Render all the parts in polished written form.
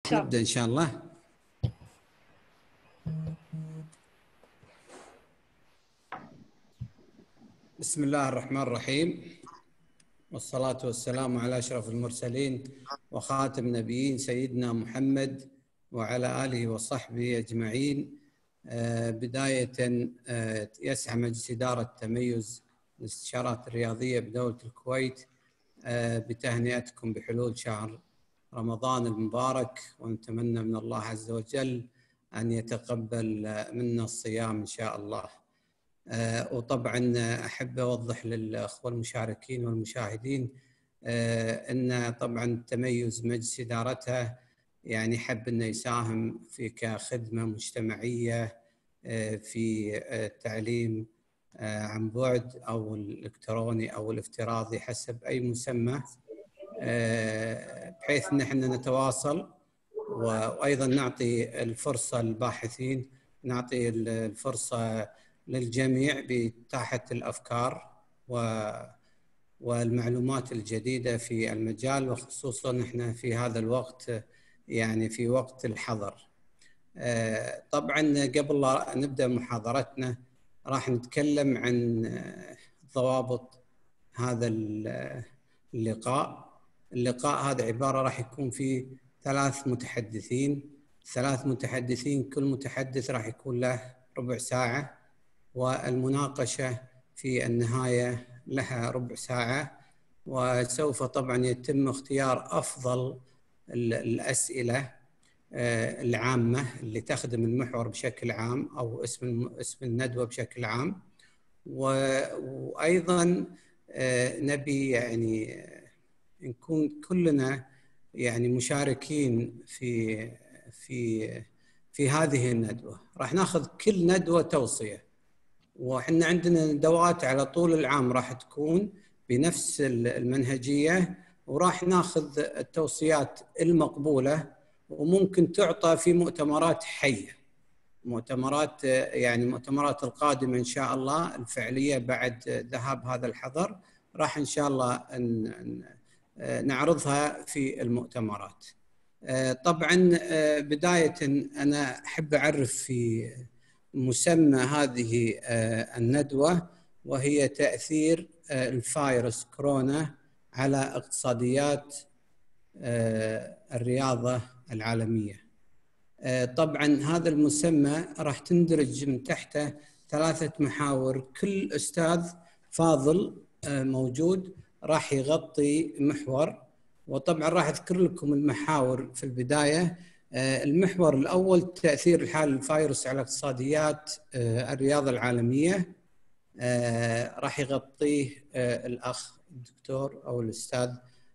نبدأ إن شاء الله. بسم الله الرحمن الرحيم، والصلاة والسلام على أشرف المرسلين وخاتم النبيين سيدنا محمد وعلى آله وصحبه أجمعين. بداية يسعى مجلس إدارة تميز الاستشارات الرياضية بدولة الكويت بتهنئتكم بحلول شهر رمضان المبارك، ونتمنى من الله عز وجل أن يتقبل منا الصيام إن شاء الله. وطبعا أحب أوضح للأخوة المشاركين والمشاهدين أن طبعا تميز مجلس إدارتها يعني حب أنه يساهم في كخدمة مجتمعية في التعليم عن بعد أو الإلكتروني أو الافتراضي حسب أي مسمى، بحيث أن احنا نتواصل وأيضا نعطي الفرصة للباحثين، نعطي الفرصة للجميع بإتاحة الأفكار والمعلومات الجديدة في المجال، وخصوصا احنا في هذا الوقت يعني في وقت الحظر. طبعا قبل لا نبدأ محاضرتنا راح نتكلم عن ضوابط هذا اللقاء هذا عبارة راح يكون فيه ثلاث متحدثين، كل متحدث راح يكون له ربع ساعة، والمناقشة في النهاية لها ربع ساعة، وسوف طبعا يتم اختيار أفضل الأسئلة العامة اللي تخدم المحور بشكل عام أو اسم الندوة بشكل عام. وأيضا نبي يعني نكون كلنا يعني مشاركين في هذه الندوة. راح ناخذ كل ندوة توصية، وإحنا عندنا ندوات على طول العام راح تكون بنفس المنهجية، وراح ناخذ التوصيات المقبولة، وممكن تعطى في مؤتمرات حية، مؤتمرات القادمة إن شاء الله الفعلية بعد ذهاب هذا الحظر، راح إن شاء الله نعرضها في المؤتمرات. طبعا بداية أنا أحب أعرف في مسمى هذه الندوة، وهي تأثير الفيروس كورونا على اقتصاديات الرياضة العالمية. طبعا هذا المسمى راح تندرج من تحته ثلاثة محاور، كل أستاذ فاضل موجود راح يغطي محور، وطبعا راح أذكر لكم المحاور في البداية. المحور الأول تأثير الحالة الفيروس على اقتصاديات الرياضة العالمية، راح يغطيه الأخ الدكتور أو الأستاذ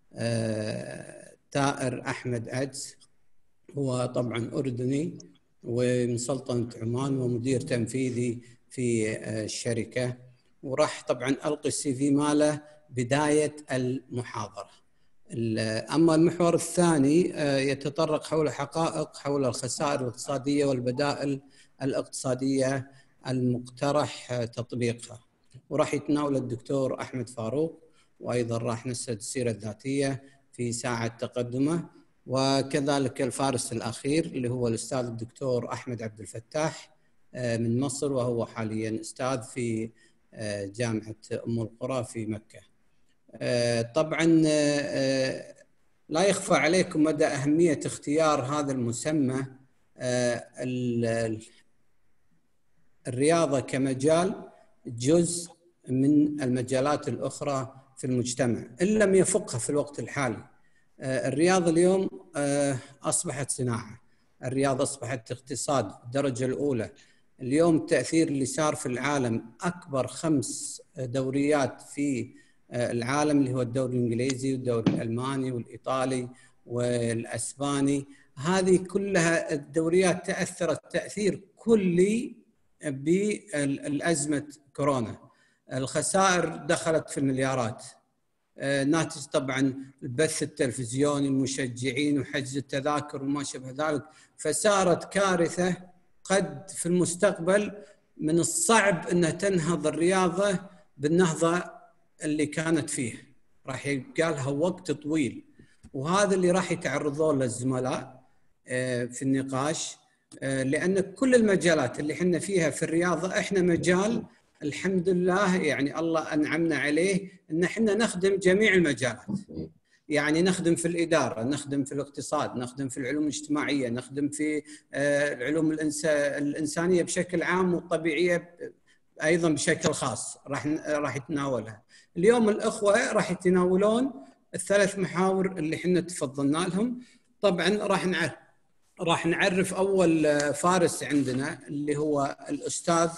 تائر أحمد عدس، هو طبعا أردني ومن سلطنة عمان ومدير تنفيذي في الشركة، وراح طبعا ألقي السي في ماله بداية المحاضرة. أما المحور الثاني يتطرق حول حقائق حول الخسائر الاقتصادية والبدائل الاقتصادية المقترح تطبيقها، وراح يتناول الدكتور أحمد فاروق، وأيضا راح نسرد السيرة الذاتية في ساعة تقدمه، وكذلك الفارس الأخير اللي هو الأستاذ الدكتور أحمد عبد الفتاح من مصر، وهو حاليا أستاذ في جامعة أم القرى في مكة. طبعا لا يخفى عليكم مدى أهمية اختيار هذا المسمى. الرياضة كمجال جزء من المجالات الأخرى في المجتمع إن لم يفقها في الوقت الحالي. الرياضة اليوم أصبحت صناعة، الرياضة أصبحت اقتصاد الدرجة الأولى. اليوم التأثير اللي صار في العالم، أكبر 5 دوريات في العالم اللي هو الدوري الإنجليزي والدوري الألماني والإيطالي والأسباني، هذه كلها الدوريات تأثرت تأثير كلي بالأزمة كورونا. الخسائر دخلت في المليارات، ناتج طبعا البث التلفزيوني، المشجعين وحجز التذاكر وما شابه ذلك، فصارت كارثة قد في المستقبل من الصعب أنها تنهض الرياضة بالنهضة اللي كانت فيه، راح يبقى لها وقت طويل. وهذا اللي راح يتعرضون له الزملاء في النقاش، لأن كل المجالات اللي احنا فيها في الرياضة احنا مجال الحمد لله، يعني الله أنعمنا عليه أن احنا نخدم جميع المجالات. يعني نخدم في الإدارة، نخدم في الاقتصاد، نخدم في العلوم الاجتماعية، نخدم في العلوم الإنسانية بشكل عام والطبيعية أيضا بشكل خاص راح يتناولها. اليوم الأخوة راح يتناولون الثلاث محاور اللي احنا تفضلنا لهم. طبعا راح نعرف أول فارس عندنا اللي هو الأستاذ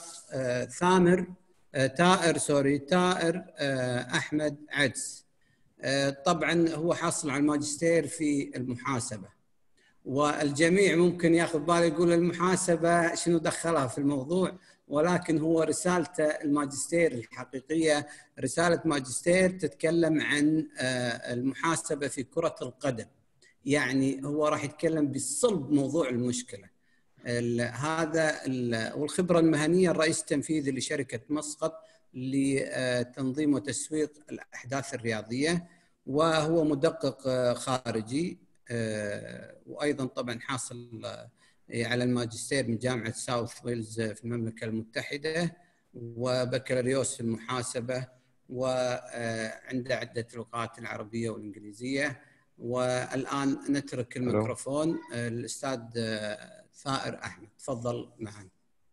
تائر أحمد عدس. طبعا هو حاصل على الماجستير في المحاسبة، والجميع ممكن ياخذ باله يقول المحاسبة شنو دخلها في الموضوع، ولكن هو رسالته الماجستير الحقيقية رسالة ماجستير تتكلم عن المحاسبة في كرة القدم. يعني هو راح يتكلم بصلب موضوع المشكلة هذا. والخبرة المهنية الرئيس التنفيذي لشركة مسقط لتنظيم وتسويق الأحداث الرياضية، وهو مدقق خارجي، وأيضا طبعا حاصل على الماجستير من جامعة ساوث ويلز في المملكة المتحدة، وبكالوريوس في المحاسبة، وعنده عدة لغات العربية والإنجليزية. والآن نترك الميكروفون للأستاذ ثائر أحمد. تفضل معنا.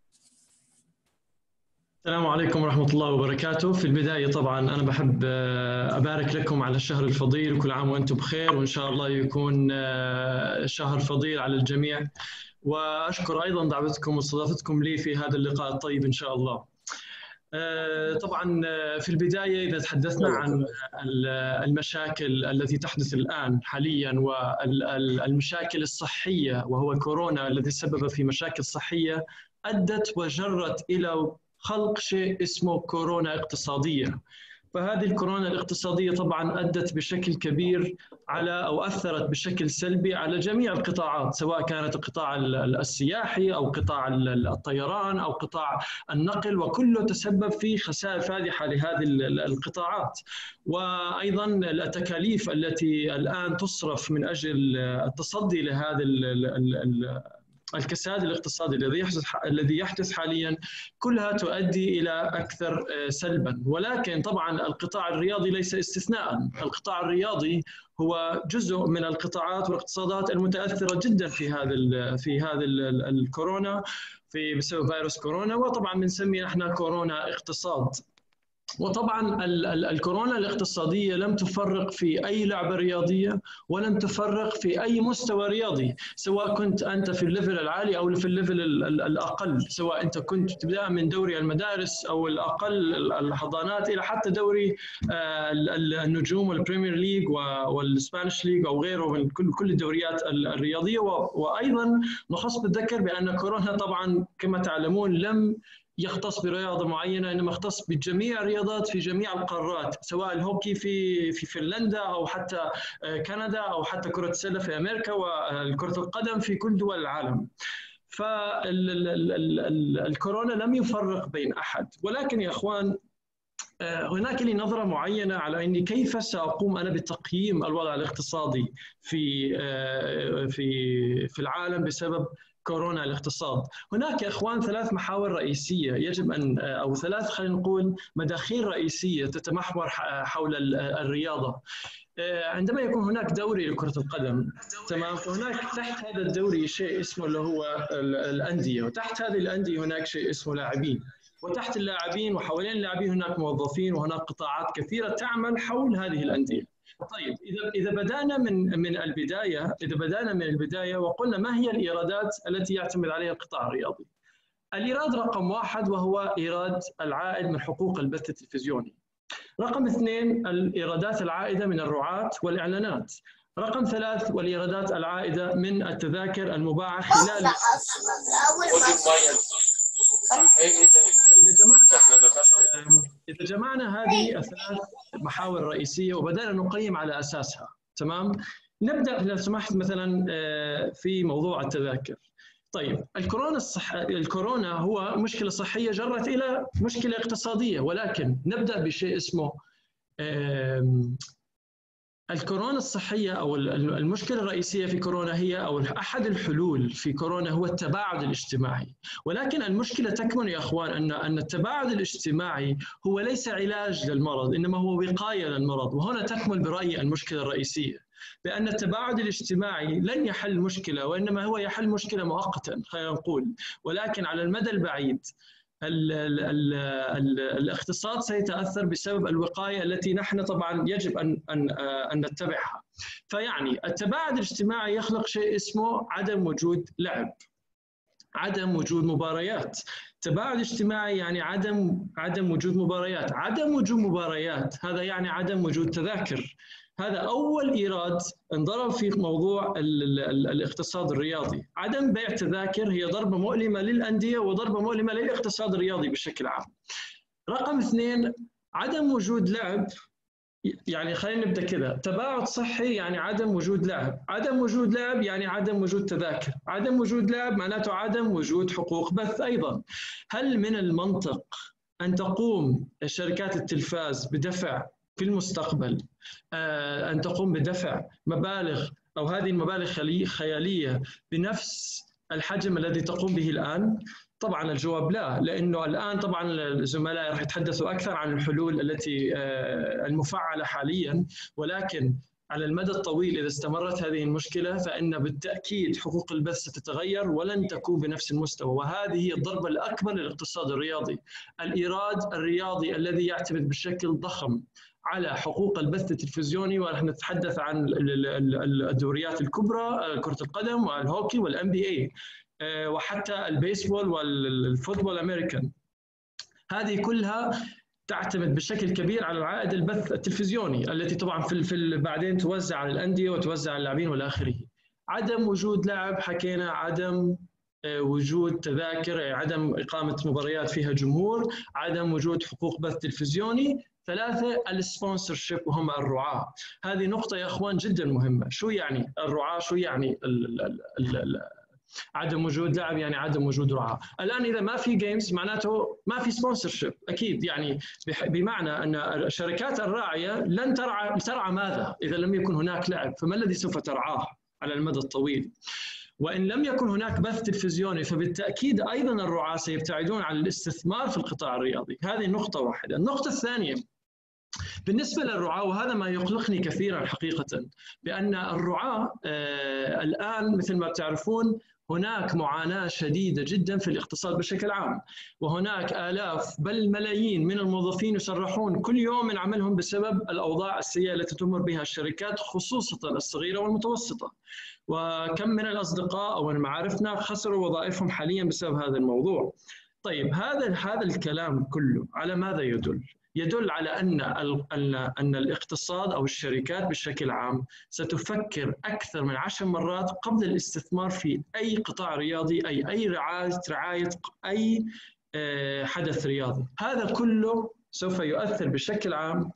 السلام عليكم ورحمة الله وبركاته. في البداية طبعا أنا بحب أبارك لكم على الشهر الفضيل، وكل عام وأنتم بخير، وإن شاء الله يكون شهر فضيل على الجميع. وأشكر أيضا دعوتكم واستضافتكم لي في هذا اللقاء الطيب إن شاء الله. طبعا في البداية إذا تحدثنا عن المشاكل التي تحدث الآن حاليا والمشاكل الصحية، وهو كورونا الذي سبب في مشاكل صحية أدت وجرت إلى خلق شيء اسمه كورونا اقتصادية. فهذه الكورونا الاقتصادية طبعا أدت بشكل كبير أو أثرت بشكل سلبي على جميع القطاعات، سواء كانت القطاع السياحي أو قطاع الطيران أو قطاع النقل، وكله تسبب في خسائر فادحة لهذه القطاعات. وأيضا التكاليف التي الآن تصرف من أجل التصدي لهذا الكساد الاقتصادي الذي يحدث حاليا كلها تؤدي إلى أكثر سلبا. ولكن طبعا القطاع الرياضي ليس استثناء. القطاع الرياضي هو جزء من القطاعات والاقتصادات المتأثرة جدا في هذا الكورونا بسبب فيروس كورونا، وطبعا بنسميه احنا كورونا اقتصاد. وطبعا الكورونا الاقتصادية لم تفرق في أي لعبة رياضية، ولم تفرق في أي مستوى رياضي، سواء كنت أنت في الليفل العالي أو في الليفل الأقل، سواء أنت كنت تبدأ من دوري المدارس أو الأقل الحضانات إلى حتى دوري النجوم والبريمير ليج والسبانيش ليج أو غيره من كل الدوريات الرياضية. وأيضا نخص بالذكر بأن كورونا طبعا كما تعلمون لم يختص برياضة معينة، إنما يختص بجميع الرياضات في جميع القارات، سواء الهوكي في فنلندا أو حتى كندا أو حتى كرة السلة في أمريكا والكرة القدم في كل دول العالم. فالكورونا لم يفرق بين أحد. ولكن يا أخوان هناك لي نظرة معينة على أني كيف سأقوم أنا بتقييم الوضع الاقتصادي في العالم بسبب كورونا الاقتصاد. هناك يا إخوان ثلاث محاور رئيسية يجب أن أو ثلاث خلينا نقول مداخيل رئيسية تتمحور حول الرياضة. عندما يكون هناك دوري لكرة القدم، تمام، فهناك تحت هذا الدوري شيء اسمه اللي هو الأندية، وتحت هذه الأندية هناك شيء اسمه لاعبين، وتحت اللاعبين وحوالين اللاعبين هناك موظفين، وهناك قطاعات كثيرة تعمل حول هذه الأندية. طيب إذا بدأنا من البداية وقلنا ما هي الإيرادات التي يعتمد عليها القطاع الرياضي؟ الإيراد رقم 1 وهو إيراد العائد من حقوق البث التلفزيوني. رقم 2 الإيرادات العائدة من الرعاة والإعلانات. رقم 3 والإيرادات العائدة من التذاكر المباعة خلال إذا جمعنا هذه الثلاث محاور الرئيسية وبدأنا نقيم على أساسها، تمام، نبدأ لو سمحت مثلا في موضوع التذاكر. طيب الكورونا هو مشكلة صحية جرت إلى مشكلة اقتصادية، ولكن نبدأ بشيء اسمه الكورونا الصحية أو المشكلة الرئيسية في كورونا هي أو أحد الحلول في كورونا هو التباعد الاجتماعي، ولكن المشكلة تكمن يا أخوان أن التباعد الاجتماعي هو ليس علاج للمرض، إنما هو وقاية للمرض. وهنا تكمن برأيي المشكلة الرئيسية، بأن التباعد الاجتماعي لن يحل مشكلة، وإنما هو يحل مشكلة مؤقتا خلينا نقول، ولكن على المدى البعيد الاقتصاد سيتأثر بسبب الوقاية التي نحن طبعا يجب أن نتبعها. فيعني التباعد الاجتماعي يخلق شيء اسمه عدم وجود لعب، عدم وجود مباريات. تباعد اجتماعي يعني عدم وجود مباريات، عدم وجود مباريات هذا يعني عدم وجود تذاكر. هذا أول إيراد انضرب في موضوع الاقتصاد الرياضي. عدم بيع تذاكر هي ضربة مؤلمة للأندية وضربة مؤلمة للاقتصاد الرياضي بشكل عام. رقم 2 عدم وجود لعب، يعني خلينا نبدأ كذا، تباعد صحي يعني عدم وجود لعب، عدم وجود لعب يعني عدم وجود تذاكر، عدم وجود لعب معناته عدم وجود حقوق بث أيضا. هل من المنطق أن تقوم شركات التلفاز بدفع في المستقبل أن تقوم بدفع مبالغ أو هذه المبالغ خيالية بنفس الحجم الذي تقوم به الآن؟ طبعا الجواب لا، لأنه الآن طبعا الزملاء راح يتحدثوا أكثر عن الحلول التي المفعلة حاليا، ولكن على المدى الطويل إذا استمرت هذه المشكلة فإن بالتأكيد حقوق البث ستتغير ولن تكون بنفس المستوى، وهذه هي الضربة الأكبر للاقتصاد الرياضي. الإيراد الرياضي الذي يعتمد بشكل ضخم على حقوق البث التلفزيوني، ونحن نتحدث عن الدوريات الكبرى، كرة القدم والهوكي والان بي اي وحتى البيسبول والفوتبول الامريكان، هذه كلها تعتمد بشكل كبير على عائد البث التلفزيوني التي طبعا في بعدين توزع على الانديه وتوزع على اللاعبين والى اخره. عدم وجود لعب حكينا، عدم وجود تذاكر، عدم اقامه مباريات فيها جمهور، عدم وجود حقوق بث تلفزيوني. 3 السبونسرشيب وهم الرعاة. هذه نقطة يا أخوان جدا مهمة. شو يعني الرعاة؟ شو يعني عدم وجود لعب؟ يعني عدم وجود رعاة. الآن إذا ما في جيمز معناته ما في سبونسرشيب أكيد، يعني بمعنى أن الشركات الراعية لن ترعى ماذا إذا لم يكن هناك لعب؟ فما الذي سوف ترعاه على المدى الطويل؟ وإن لم يكن هناك بث تلفزيوني فبالتأكيد أيضا الرعاة سيبتعدون عن الاستثمار في القطاع الرياضي. هذه نقطة واحدة. النقطة الثانية بالنسبة للرعاة، وهذا ما يقلقني كثيرا حقيقة، بأن الرعاة الآن مثل ما بتعرفون هناك معاناة شديدة جدا في الاقتصاد بشكل عام، وهناك آلاف بل ملايين من الموظفين يسرحون كل يوم من عملهم بسبب الأوضاع السيئة التي تمر بها الشركات خصوصا الصغيرة والمتوسطة. وكم من الأصدقاء أو معارفنا خسروا وظائفهم حاليا بسبب هذا الموضوع. طيب هذا الكلام كله على ماذا يدل؟ يدل على أن الاقتصاد أو الشركات بشكل عام ستفكر أكثر من 10 مرات قبل الاستثمار في أي قطاع رياضي، أي رعاية أي حدث رياضي. هذا كله سوف يؤثر بشكل عام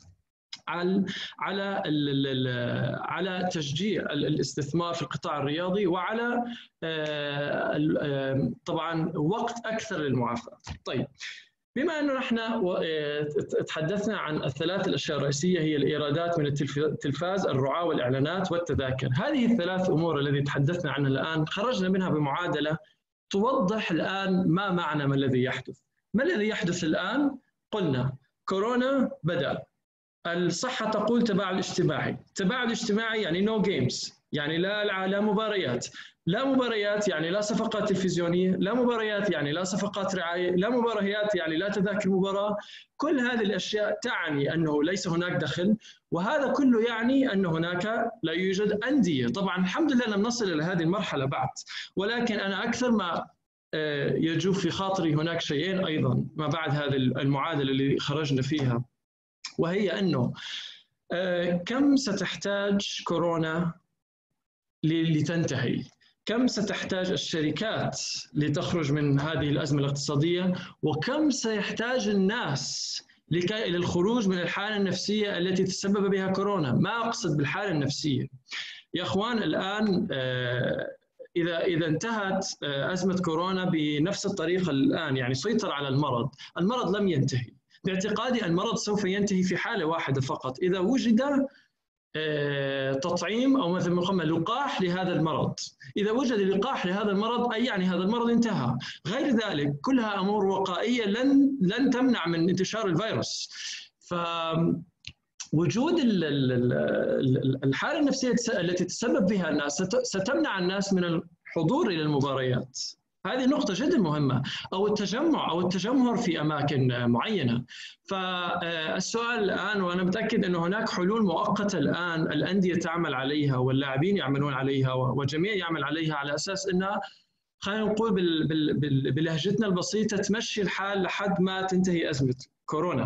على تشجيع الاستثمار في القطاع الرياضي، وعلى طبعا وقت أكثر للمعافاة. طيب بما أنه نحن تحدثنا عن الثلاث الأشياء الرئيسية هي الإيرادات من التلفاز، الرعاة والإعلانات والتذاكر، هذه الثلاث أمور التي تحدثنا عنها الآن خرجنا منها بمعادلة توضح الآن ما معنى ما الذي يحدث. ما الذي يحدث الآن؟ قلنا كورونا بدأ، الصحة تقول تباعد اجتماعي، تباعد اجتماعي يعني نو جيمز، يعني لا مباريات، لا مباريات يعني لا صفقات تلفزيونية، لا مباريات يعني لا صفقات رعاية، لا مباريات يعني لا تذاكر مباراة. كل هذه الأشياء تعني أنه ليس هناك دخل، وهذا كله يعني أن هناك لا يوجد أندية. طبعا الحمد لله لم نصل إلى هذه المرحلة بعد، ولكن أنا أكثر ما يجوف في خاطري هناك شيئين أيضا ما بعد هذه المعادلة اللي خرجنا فيها، وهي أنه كم ستحتاج كورونا لتنتهي؟ كم ستحتاج الشركات لتخرج من هذه الأزمة الاقتصادية؟ وكم سيحتاج الناس للخروج من الحالة النفسية التي تسبب بها كورونا؟ ما أقصد بالحالة النفسية يا أخوان، الآن إذا انتهت أزمة كورونا بنفس الطريقة الآن، يعني سيطر على المرض لم ينتهي. باعتقادي المرض سوف ينتهي في حالة واحدة فقط، إذا وجد تطعيم أو مثل ما قلنا لقاح لهذا المرض. إذا وجد لقاح لهذا المرض أي يعني هذا المرض انتهى. غير ذلك كلها أمور وقائية لن تمنع من انتشار الفيروس. وجود الحالة النفسية التي تسبب فيها الناس ستمنع الناس من الحضور إلى المباريات. هذه نقطة جدا مهمة، أو التجمع أو التجمهر في أماكن معينة. فالسؤال الآن، وأنا متأكد أن هناك حلول مؤقتة الآن الأندية تعمل عليها واللاعبين يعملون عليها والجميع يعمل عليها، على أساس أنها خلينا نقول بلهجتنا البسيطة تمشي الحال لحد ما تنتهي أزمة كورونا.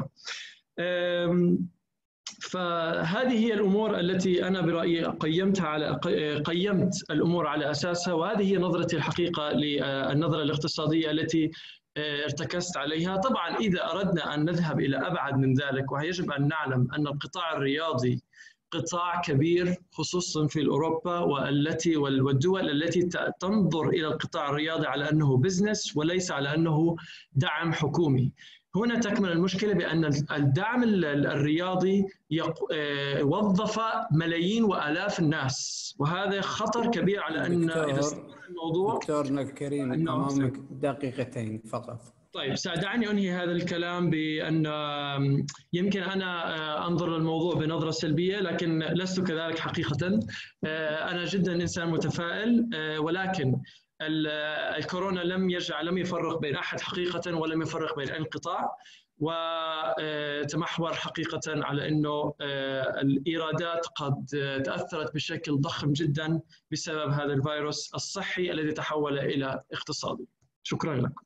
فهذه هي الأمور التي أنا برأيي قيمت الأمور على أساسها، وهذه هي نظرتي الحقيقة للنظرة الاقتصادية التي ارتكزت عليها. طبعا إذا أردنا أن نذهب إلى أبعد من ذلك، ويجب أن نعلم أن القطاع الرياضي قطاع كبير خصوصا في أوروبا والدول التي تنظر إلى القطاع الرياضي على أنه بزنس وليس على أنه دعم حكومي. هنا تكمن المشكلة، بأن الدعم الرياضي وظف ملايين وآلاف الناس، وهذا خطر كبير على أن إذا الموضوع. دكتورنا الكريم أمامك دقيقتين فقط. طيب دعني أنهي هذا الكلام بأن يمكن أنا أنظر للموضوع بنظرة سلبية، لكن لست كذلك حقيقة. أنا جدا إنسان متفائل، ولكن الكورونا لم يفرق بين أحد حقيقة، ولم يفرق بين القطاع، وتمحور حقيقة على أنه الإيرادات قد تأثرت بشكل ضخم جدا بسبب هذا الفيروس الصحي الذي تحول إلى اقتصادي. شكرا لكم.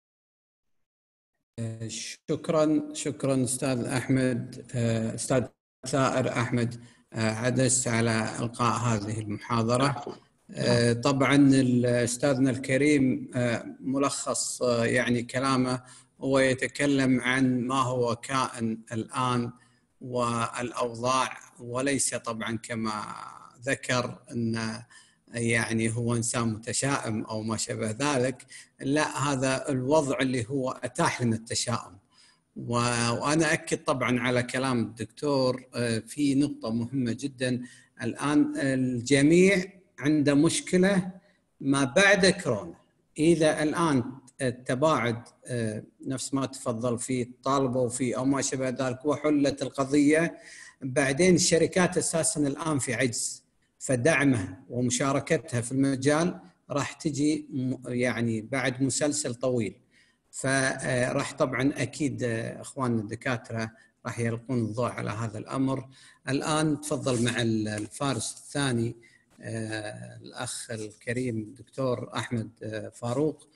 شكرا أستاذ أحمد، أستاذ ثائر أحمد عدس على إلقاء هذه المحاضرة. طبعا أستاذنا الكريم ملخص يعني كلامه، هو يتكلم عن ما هو كائن الآن والأوضاع، وليس طبعا كما ذكر أن يعني هو إنسان متشائم أو ما شابه ذلك. لا، هذا الوضع اللي هو أتاح لنا التشاؤم. وأنا أكد طبعا على كلام الدكتور في نقطة مهمة جدا. الآن الجميع عنده مشكلة ما بعد كورونا. إذا الآن التباعد نفس ما تفضل فيه طالبوا فيه أو ما شابه ذلك وحلت القضية، بعدين الشركات أساساً الآن في عجز، فدعمها ومشاركتها في المجال راح تجي يعني بعد مسلسل طويل. فراح طبعاً أكيد إخواننا الدكاترة راح يلقون الضوء على هذا الأمر. الآن تفضل مع الفارس الثاني الأخ الكريم دكتور أحمد فاروق.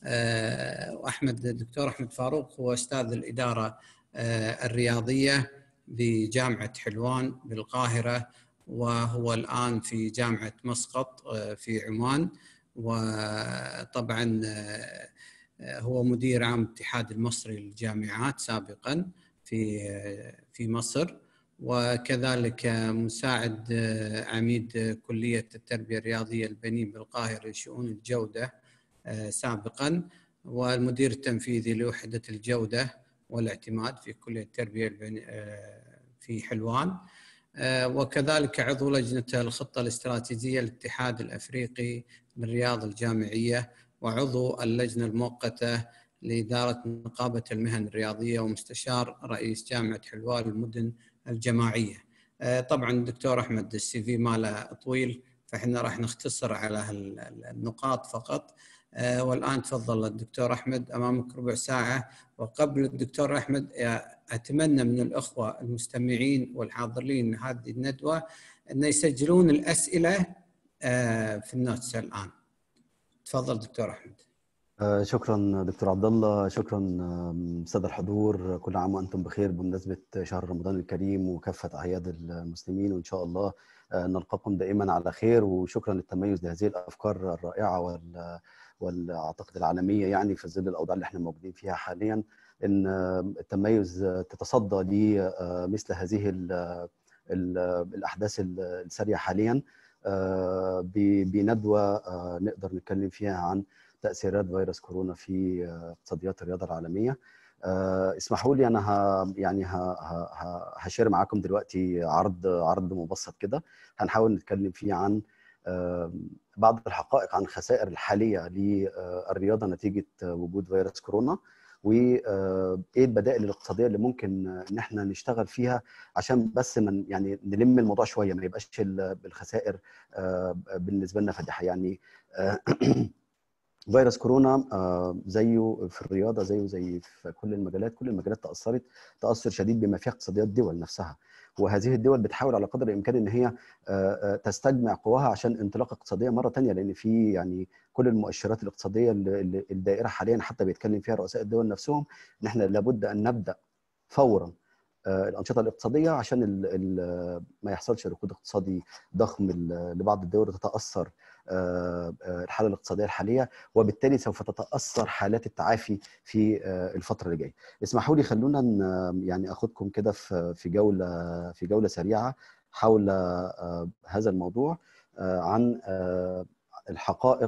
دكتور أحمد فاروق هو أستاذ الإدارة الرياضية بجامعة حلوان بالقاهرة، وهو الآن في جامعة مسقط في عمان، وطبعا هو مدير عام الاتحاد المصري للجامعات سابقا في مصر، وكذلك مساعد عميد كلية التربية الرياضية البنين بالقاهرة لشؤون الجودة سابقا، والمدير التنفيذي لوحدة الجودة والاعتماد في كلية التربية في حلوان، وكذلك عضو لجنة الخطة الاستراتيجية للاتحاد الأفريقي للرياضة الجامعية، وعضو اللجنة المؤقتة لإدارة نقابة المهن الرياضية، ومستشار رئيس جامعة حلوان للمدن الجماعية. طبعا الدكتور أحمد السي في ماله طويل، فإحنا راح نختصر على النقاط فقط. والآن تفضل الدكتور أحمد، أمامك ربع ساعة. وقبل الدكتور أحمد أتمنى من الأخوة المستمعين والحاضرين هذه الندوة أن يسجلون الأسئلة في النوتس الآن. تفضل دكتور أحمد. شكرا دكتور عبد الله، شكرا سادة الحضور، كل عام وأنتم بخير بمناسبة شهر رمضان الكريم وكافة أعياد المسلمين، وإن شاء الله نلقاكم دائما على خير. وشكرا للتميز لهذه الأفكار الرائعة والأعتقد العالمية، يعني في ظل الأوضاع اللي احنا موجودين فيها حاليا، إن التميز تتصدى لمثل هذه الأحداث السريعة حاليا بندوة نقدر نتكلم فيها عن تأثيرات فيروس كورونا في اقتصاديات الرياضة العالمية. اسمحوا لي انا يعني هشير معاكم دلوقتي عرض مبسط كده هنحاول نتكلم فيه عن بعض الحقائق عن الخسائر الحاليه للرياضه نتيجه وجود فيروس كورونا، وايه البدائل الاقتصاديه اللي ممكن ان احنا نشتغل فيها عشان بس من يعني نلم الموضوع شويه، ما يبقاش الخسائر بالنسبه لنا فادحه. يعني فيروس كورونا زيه في الرياضه زي في كل المجالات تاثر شديد بما فيها اقتصاديات دول نفسها، وهذه الدول بتحاول على قدر الامكان ان هي تستجمع قواها عشان انطلاقه اقتصاديه مره ثانيه، لان في يعني كل المؤشرات الاقتصاديه الدائره حاليا حتى بيتكلم فيها رؤساء الدول نفسهم ان احنا لابد ان نبدا فورا الانشطه الاقتصاديه عشان ما يحصلش ركود اقتصادي ضخم لبعض الدول وتتاثر الحاله الاقتصاديه الحاليه، وبالتالي سوف تتاثر حالات التعافي في الفتره اللي جايه. اسمحوا لي خلونا يعني اخذكم كده في جوله سريعه حول هذا الموضوع عن الحقائق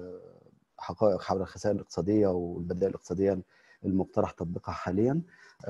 حول الخسائر الاقتصاديه والبدائل الاقتصاديه المقترح تطبيقها حاليا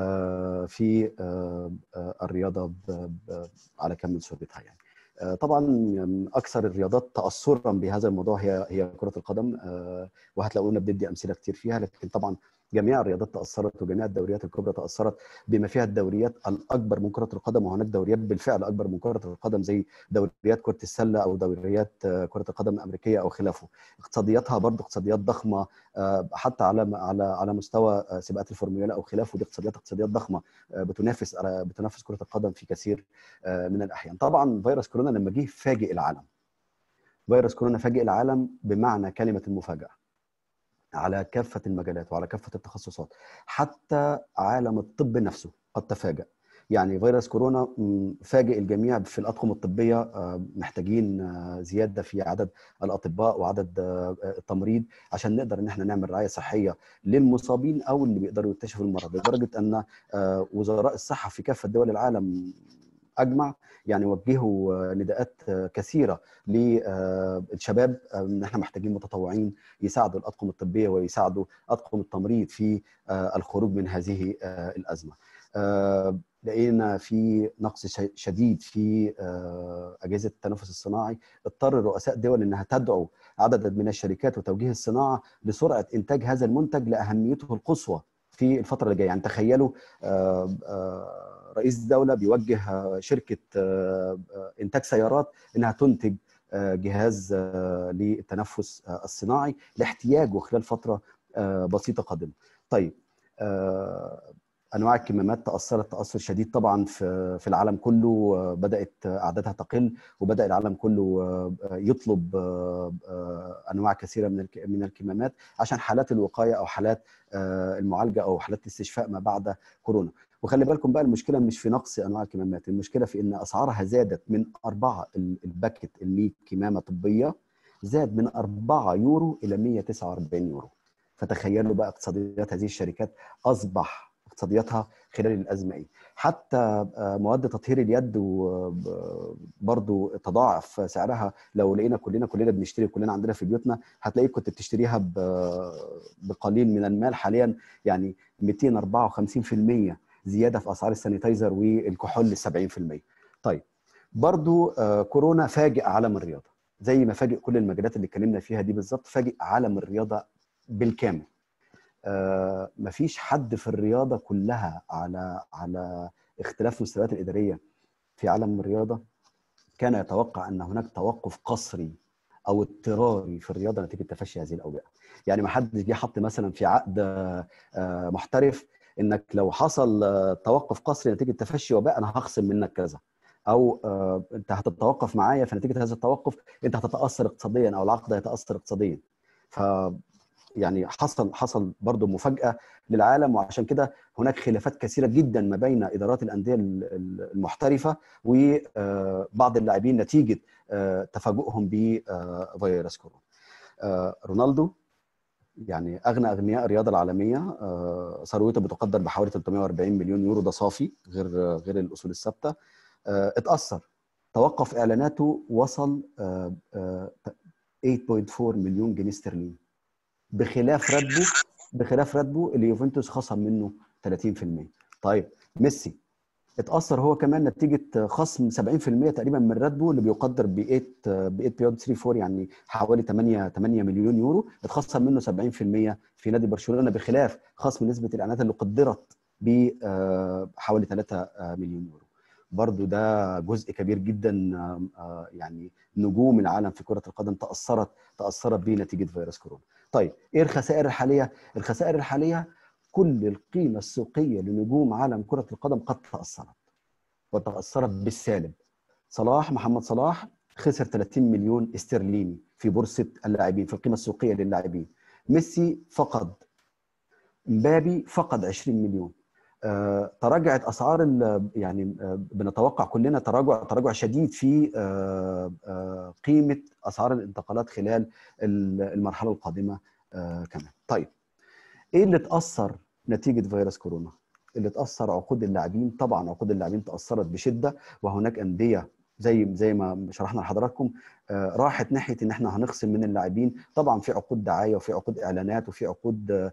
في الرياضه على كامل صورتها. يعني طبعا اكثر الرياضات تاثرا بهذا الموضوع هي كره القدم، وهتلاقونا بندي امثله كتير فيها، لكن طبعا جميع الرياضات تاثرت وجميع الدوريات الكبرى تاثرت بما فيها الدوريات الاكبر من كره القدم، وهناك دوريات بالفعل اكبر من كره القدم زي دوريات كره السله او دوريات كره القدم الامريكيه او خلافه. اقتصادياتها برضه اقتصاديات ضخمه، حتى على مستوى سباقات الفورمولا او خلافه، دي اقتصاديات ضخمه بتنافس كره القدم في كثير من الاحيان. طبعا فيروس كورونا لما جه فاجئ العالم، فيروس كورونا فاجئ العالم بمعنى كلمه المفاجاه على كافه المجالات وعلى كافه التخصصات، حتى عالم الطب نفسه قد تفاجأ. يعني فيروس كورونا فاجئ الجميع في الأطقم الطبية، محتاجين زيادة في عدد الأطباء وعدد التمريض عشان نقدر إن احنا نعمل رعاية صحية للمصابين أو اللي بيقدروا يكتشفوا المرض، لدرجة أن وزراء الصحة في كافة دول العالم أجمع يعني وجهوا نداءات كثيرة للشباب ان احنا محتاجين متطوعين يساعدوا الأطقم الطبية ويساعدوا أطقم التمريض في الخروج من هذه الأزمة. لقينا في نقص شديد في أجهزة التنفس الصناعي، اضطر رؤساء دول انها تدعو عدد من الشركات وتوجيه الصناعة لسرعة إنتاج هذا المنتج لأهميته القصوى في الفترة اللي جاية. يعني تخيلوا رئيس دولة بيوجه شركة إنتاج سيارات إنها تنتج جهاز للتنفس الصناعي لاحتياجه خلال فترة بسيطة قادمة. طيب انواع الكمامات تاثرت تاثر شديد طبعا في العالم كله، بدات اعدادها تقل وبدا العالم كله يطلب انواع كثيره من الكمامات عشان حالات الوقايه او حالات المعالجه او حالات الاستشفاء ما بعد كورونا. وخلي بالكم بقى المشكله مش في نقص انواع الكمامات، المشكله في ان اسعارها زادت من 4 الباكت ال 100 كمامه طبيه زاد من 4 يورو الى 149 يورو. فتخيلوا بقى اقتصاديات هذه الشركات اصبح اقتصادياتها خلال الازمه ايه. حتى مواد تطهير اليد برضو تضاعف سعرها. لو لقينا كلنا بنشتري، كلنا عندنا في بيوتنا، هتلاقيك كنت بتشتريها بقليل من المال، حاليا يعني 254% زياده في اسعار السانيتايزر والكحول 70%. طيب برضو كورونا فاجئ عالم الرياضه زي ما فاجئ كل المجالات اللي اتكلمنا فيها دي بالظبط، فاجئ عالم الرياضه بالكامل. مفيش حد في الرياضه كلها على اختلاف المستويات الاداريه في عالم الرياضه كان يتوقع ان هناك توقف قسري او اضطراري في الرياضه نتيجه تفشي هذه الاوبئه. يعني ما حدش جه حط مثلا في عقد محترف انك لو حصل توقف قسري نتيجه تفشي وباء انا هخصم منك كذا، او انت هتتوقف معايا فنتيجه هذا التوقف انت هتتاثر اقتصاديا او العقد هيتاثر اقتصاديا. ف يعني حصل برضه مفاجاه للعالم، وعشان كده هناك خلافات كثيره جدا ما بين ادارات الانديه المحترفه وبعض اللاعبين نتيجه تفاجؤهم بفيروس كورونا. رونالدو يعني اغنى اغنياء الرياضه العالميه، ثروته بتقدر بحوالي 340 مليون يورو، ده صافي غير الاصول الثابته. اتاثر، توقف اعلاناته، وصل 8.4 مليون جنيه استرليني، بخلاف راتبه اللي يوفنتوس خصم منه 30%. طيب ميسي اتأثر هو كمان نتيجة خصم 70% تقريبا من راتبه اللي بيقدر ب 8.34 يعني حوالي 8 مليون يورو، اتخصم منه 70% في نادي برشلونة، بخلاف خصم نسبة الإعلانات اللي قدرت ب حوالي 3 مليون يورو. برضو ده جزء كبير جدا، يعني نجوم العالم في كرة القدم تأثرت به نتيجة فيروس كورونا. طيب ايه الخسائر الحالية؟ الخسائر الحالية كل القيمة السوقية لنجوم عالم كرة القدم قد وتأثرت بالسالب. محمد صلاح خسر 30 مليون استرليني في بورصة اللاعبين، في القيمة السوقية للاعبين. ميسي فقد، مبابي فقد 20 مليون. تراجعت اسعار يعني بنتوقع كلنا تراجع شديد في قيمه اسعار الانتقالات خلال المرحله القادمه كمان. طيب ايه اللي اتاثر نتيجه فيروس كورونا؟ اللي اتاثر عقود اللاعبين. طبعا عقود اللاعبين تاثرت بشده، وهناك انديه زي ما شرحنا لحضراتكم راحت ناحيه ان احنا هنخصم من اللاعبين. طبعا في عقود دعايه وفي عقود اعلانات وفي عقود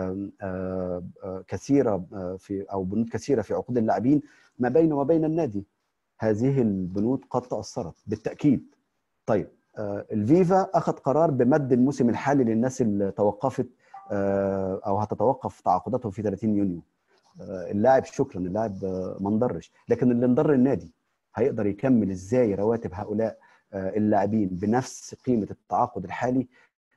كثيره او بنود كثيره في عقود اللاعبين ما بينه وما بين النادي. هذه البنود قد تاثرت بالتاكيد. طيب الفيفا اخذ قرار بمد الموسم الحالي للناس اللي توقفت او هتتوقف تعاقداتهم في 30 يونيو. اللاعب شكرا، اللاعب ما انضرش، لكن اللي انضر النادي هيقدر يكمل ازاي رواتب هؤلاء اللاعبين بنفس قيمه التعاقد الحالي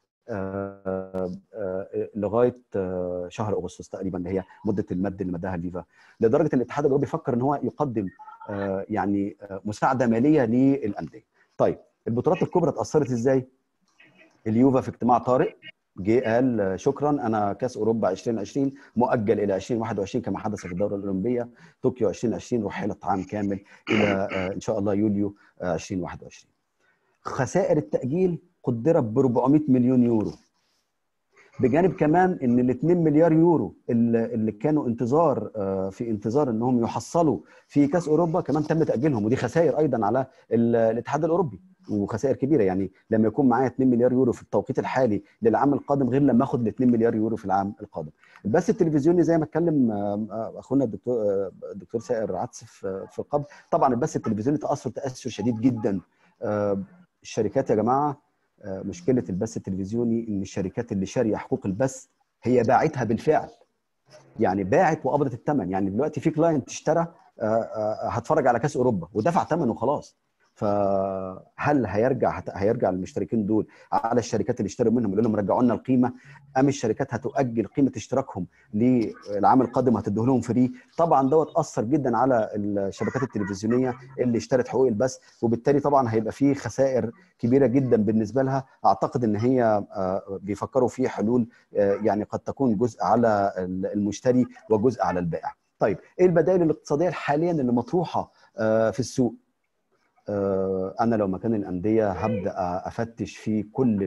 لغايه شهر اغسطس تقريبا، اللي هي مده المد اللي مدها الفيفا، لدرجه ان الاتحاد الاوروبي فكر ان هو يقدم يعني مساعده ماليه للانديه. طيب البطولات الكبرى اتاثرت ازاي؟ اليوفا في اجتماع طارئ جه قال شكرا، انا كاس اوروبا 2020 مؤجل الى 2021 كما حدث في الدوره الاولمبيه. طوكيو 2020 رحلت عام كامل الى ان شاء الله يوليو 2021. خسائر التاجيل قدرت ب 400 مليون يورو، بجانب كمان ان ال 2 مليار يورو اللي كانوا في انتظار انهم يحصلوا في كاس اوروبا كمان تم تاجيلهم، ودي خسائر ايضا على الاتحاد الاوروبي وخسائر كبيره. يعني لما يكون معايا 2 مليار يورو في التوقيت الحالي للعام القادم غير لما اخد ال 2 مليار يورو في العام القادم. البث التلفزيوني زي ما اتكلم اخونا الدكتور سائر عدس في القبل، طبعا البث التلفزيوني تاثر شديد جدا. الشركات يا جماعه، مشكله البث التلفزيوني ان الشركات اللي شاريه حقوق البث هي باعتها بالفعل، يعني باعت وقبضت الثمن. يعني دلوقتي في كلاينت اشترى هتفرج على كاس اوروبا ودفع ثمنه وخلاص، فهل هيرجع المشتركين دول على الشركات اللي اشتروا منهم يقول لهم رجعوا لنا القيمه، ام الشركات هتؤجل قيمه اشتراكهم للعام القادم وهتديه لهم فري؟ طبعا دوت اثر جدا على الشبكات التلفزيونيه اللي اشترت حقوق البث، وبالتالي طبعا هيبقى فيه خسائر كبيره جدا بالنسبه لها. اعتقد ان هي بيفكروا في حلول يعني قد تكون جزء على المشتري وجزء على البائع. طيب ايه البدائل الاقتصاديه حاليا اللي مطروحه في السوق؟ أنا لو مكان الأندية هبدأ أفتش في كل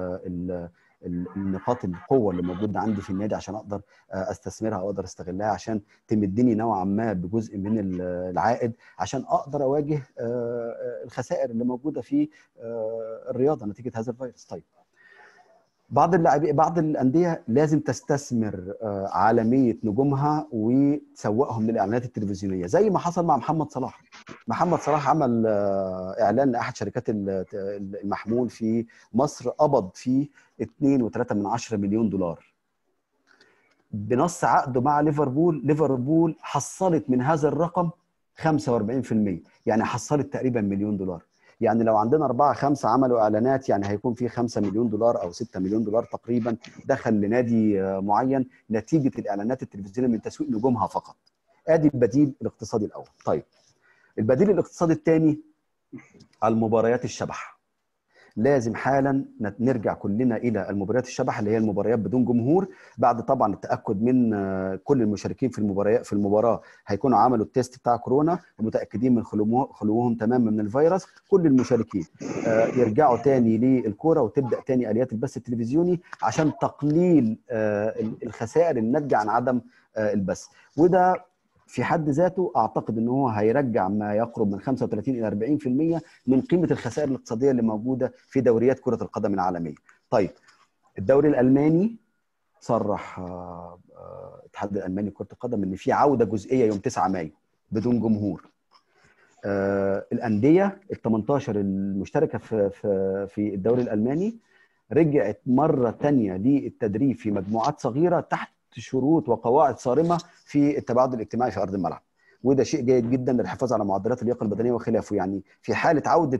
النقاط القوة اللي موجودة عندي في النادي عشان أقدر أستثمرها أو أقدر أستغلها عشان تمدني نوعا ما بجزء من العائد عشان أقدر أواجه الخسائر اللي موجودة في الرياضة نتيجة هذا الفيروس. طيب بعض الانديه لازم تستثمر عالميه نجومها وتسوقهم للاعلانات التلفزيونيه زي ما حصل مع محمد صلاح. محمد صلاح عمل اعلان لاحد شركات المحمول في مصر قبض فيه 2.3 مليون دولار بنص عقده مع ليفربول حصلت من هذا الرقم 45%، يعني حصلت تقريبا مليون دولار. يعني لو عندنا 4-5 عملوا اعلانات يعني هيكون في 5 مليون دولار او 6 مليون دولار تقريبا دخل لنادي معين نتيجه الاعلانات التلفزيونيه من تسويق نجومها فقط. ادي البديل الاقتصادي الاول. طيب البديل الاقتصادي الثاني المباريات الشبح. لازم حالا نرجع كلنا الى المباريات الشبح اللي هي المباريات بدون جمهور، بعد طبعا التاكد من كل المشاركين في المباراه هيكونوا عملوا التيست بتاع كورونا ومتاكدين من خلوهم تماما من الفيروس. كل المشاركين يرجعوا تاني للكوره وتبدا تاني اليات البث التلفزيوني عشان تقليل الخسائر الناتجه عن عدم البث. وده في حد ذاته اعتقد ان هو هيرجع ما يقرب من 35 الى 40% من قيمه الخسائر الاقتصاديه اللي موجوده في دوريات كره القدم العالميه. طيب الدوري الالماني صرح الاتحاد الالماني لكره القدم ان في عوده جزئيه يوم 9 مايو بدون جمهور. الانديه ال 18 المشتركه في الدوري الالماني رجعت مره ثانيه للتدريب في مجموعات صغيره تحت شروط وقواعد صارمه في التباعد الاجتماعي في ارض الملعب، وده شيء جيد جدا للحفاظ على معدلات اللياقه البدنيه وخلافه. يعني في حاله عوده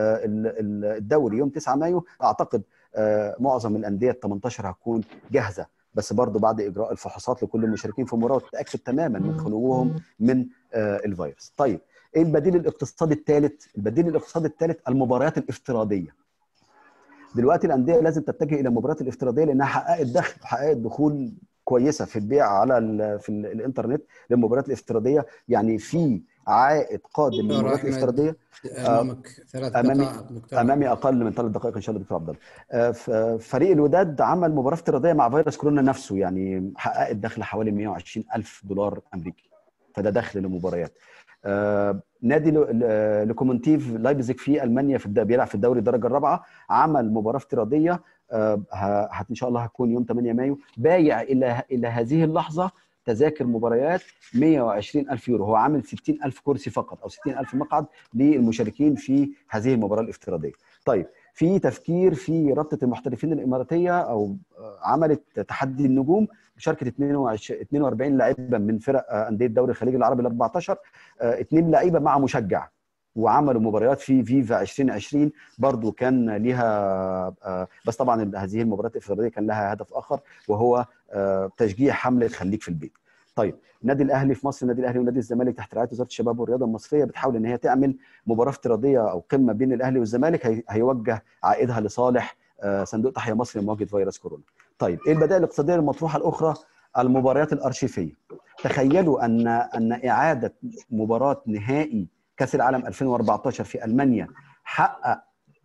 الدوري يوم 9 مايو اعتقد معظم الانديه ال 18 هتكون جاهزه، بس برضه بعد اجراء الفحوصات لكل المشاركين في المباراه وتتاكد تماما من خلوهم من الفيروس. طيب ايه البديل الاقتصادي الثالث؟ البديل الاقتصادي الثالث المباريات الافتراضيه. دلوقتي الانديه لازم تتجه الى المباريات الافتراضيه لانها حققت دخل وحققت دخول كويسه في البيع على في الانترنت للمباريات الافتراضيه. يعني في عائد قادم من المباريات الافتراضيه. امامك 3 دقائق دكتور. امامي اقل من 3 دقائق ان شاء الله دكتور عبد الله. فريق الوداد عمل مباراه افتراضيه مع فيروس كورونا نفسه، يعني حققت دخل حوالي 120,000 دولار امريكي، فده دخل للمباريات. نادي لوكومونتيف لايبزيج في المانيا بيلعب في الدوري الدرجه الرابعه، عمل مباراه افتراضيه ان شاء الله هتكون يوم 8 مايو، بايع الى هذه اللحظه تذاكر مباريات 120,000 يورو. هو عامل 60,000 كرسي فقط او 60,000 مقعد للمشاركين في هذه المباراه الافتراضيه. طيب في تفكير في رابطه المحترفين الاماراتيه او عملت تحدي النجوم بمشاركه 42 لاعبا من فرق انديه الدوري الخليجي العربي ال 14، 2 لعيبه مع مشجع، وعملوا مباريات في فيفا 2020 برضو كان ليها بس طبعا هذه المباريات الافتراضيه كان لها هدف اخر وهو تشجيع حمله خليك في البيت. طيب النادي الاهلي في مصر، النادي الاهلي ونادي الزمالك تحت رعايه وزاره الشباب والرياضه المصريه بتحاول ان هي تعمل مباراه افتراضيه او قمه بين الاهلي والزمالك هيوجه عائدها لصالح صندوق تحيا مصر لمواجهه فيروس كورونا. طيب ايه البدائل الاقتصاديه المطروحه الاخرى؟ المباريات الارشيفيه. تخيلوا ان اعاده مباراه نهائي كاس العالم 2014 في المانيا حقق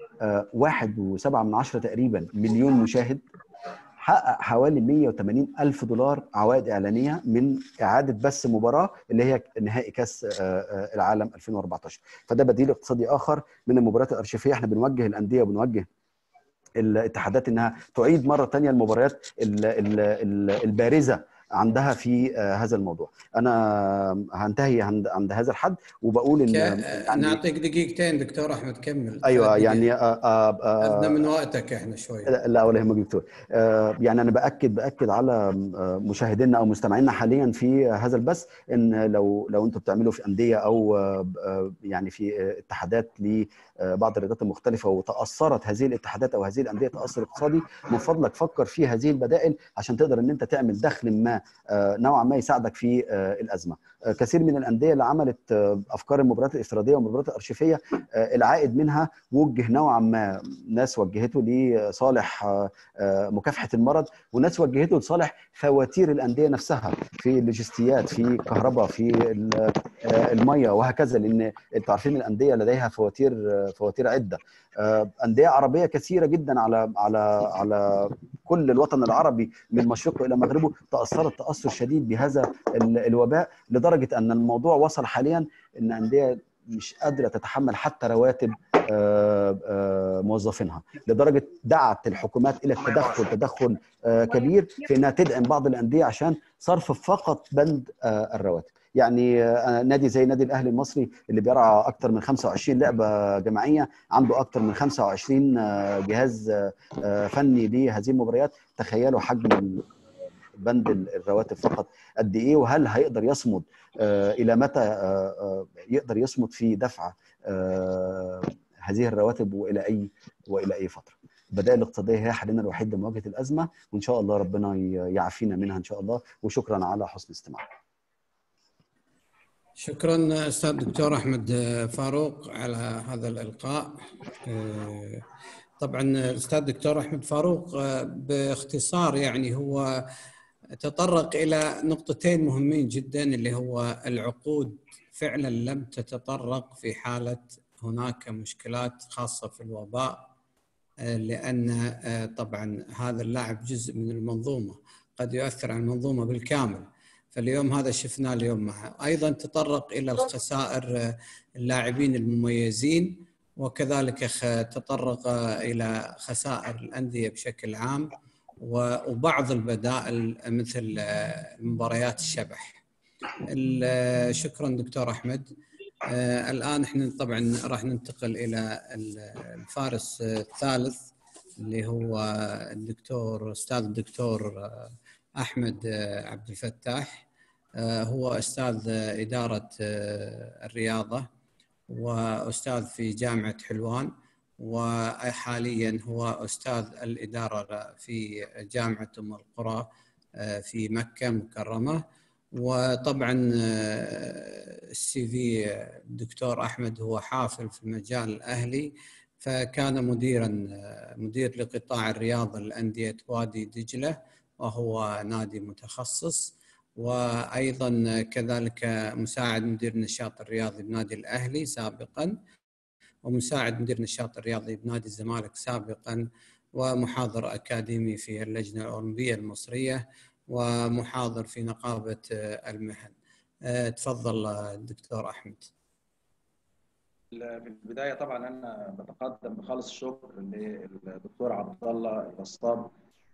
1.7 تقريبا مليون مشاهد، حقق حوالي 180,000 دولار عوائد إعلانية من إعادة بث مباراة اللي هي نهائي كأس العالم 2014. فده بديل اقتصادي آخر من المباريات الأرشيفية. احنا بنوجه الأندية وبنوجه الاتحادات انها تعيد مره ثانيه المباريات البارزه عندها في هذا الموضوع. انا هنتهي عند هذا الحد وبقول ان يعني نعطيك دقيقتين دكتور احمد كمل. ايوه يعني اخذنا من وقتك احنا شوي. لا ولا يهمك دكتور. يعني انا باكد على مشاهدينا او مستمعينا حاليا في هذا البث ان لو انتم بتعملوا في انديه او يعني في اتحادات لبعض الرياضات المختلفه وتاثرت هذه الاتحادات او هذه الانديه تاثر اقتصادي، من فضلك فكر في هذه البدائل عشان تقدر ان انت تعمل دخل ما نوعا ما يساعدك في الازمه. كثير من الانديه اللي عملت افكار المباريات الافتراضيه والمباريات الارشيفيه العائد منها وجه نوعا ما، ناس وجهته لصالح مكافحه المرض وناس وجهته لصالح فواتير الانديه نفسها في اللوجستيات في الكهرباء في الميه وهكذا، لان انتوا عارفين الانديه لديها فواتير عده. انديه عربيه كثيره جدا على كل الوطن العربي من مشرقه الى مغربه تاثرت تاثر شديد بهذا الوباء، لدرجه ان الموضوع وصل حاليا ان انديه مش قادره تتحمل حتى رواتب موظفينها، لدرجه دعت الحكومات الى تدخل كبير في انها تدعم بعض الانديه عشان صرف فقط بند الرواتب. يعني نادي زي نادي الاهلي المصري اللي بيرعى اكثر من 25 لعبه جماعيه، عنده اكثر من 25 جهاز فني لهذه المباريات. تخيلوا حجم بند الرواتب فقط قد ايه، وهل هيقدر يصمد الى متى يقدر يصمد في دفع هذه الرواتب والى اي فتره. البدائل الاقتصاديه هي حلنا الوحيد لمواجهه الازمه، وان شاء الله ربنا يعافينا منها ان شاء الله. وشكرا على حسن الاستماع. شكرا استاذ دكتور احمد فاروق على هذا الالقاء. طبعا الاستاذ دكتور احمد فاروق باختصار يعني هو تطرق الى نقطتين مهمين جدا، اللي هو العقود فعلا لم تتطرق في حاله هناك مشكلات خاصه في الوباء، لان طبعا هذا اللاعب جزء من المنظومه قد يؤثر على المنظومه بالكامل، فاليوم هذا شفناه اليوم معه. ايضا تطرق الى الخسائر اللاعبين المميزين، وكذلك تطرق الى خسائر الانديه بشكل عام، وبعض البدائل مثل مباريات الشبح. شكرا دكتور أحمد. الآن احنا طبعا راح ننتقل إلى الفارس الثالث اللي هو أستاذ الدكتور أحمد عبد الفتاح. هو أستاذ إدارة الرياضة وأستاذ في جامعة حلوان، وحاليا هو أستاذ الإدارة في جامعة أم القرى في مكة مكرمة. وطبعا السي في الدكتور أحمد هو حافل في المجال الأهلي، فكان مدير لقطاع الرياضة لأندية وادي دجلة وهو نادي متخصص، وأيضا كذلك مساعد مدير النشاط الرياضي بنادي الأهلي سابقا، ومساعد مدير النشاط الرياضي بنادي الزمالك سابقا، ومحاضر أكاديمي في اللجنة الأولمبية المصرية، ومحاضر في نقابة المهن. تفضل دكتور أحمد. في البداية طبعا أنا بتقدم بخالص الشكر للدكتور عبد الله البسطام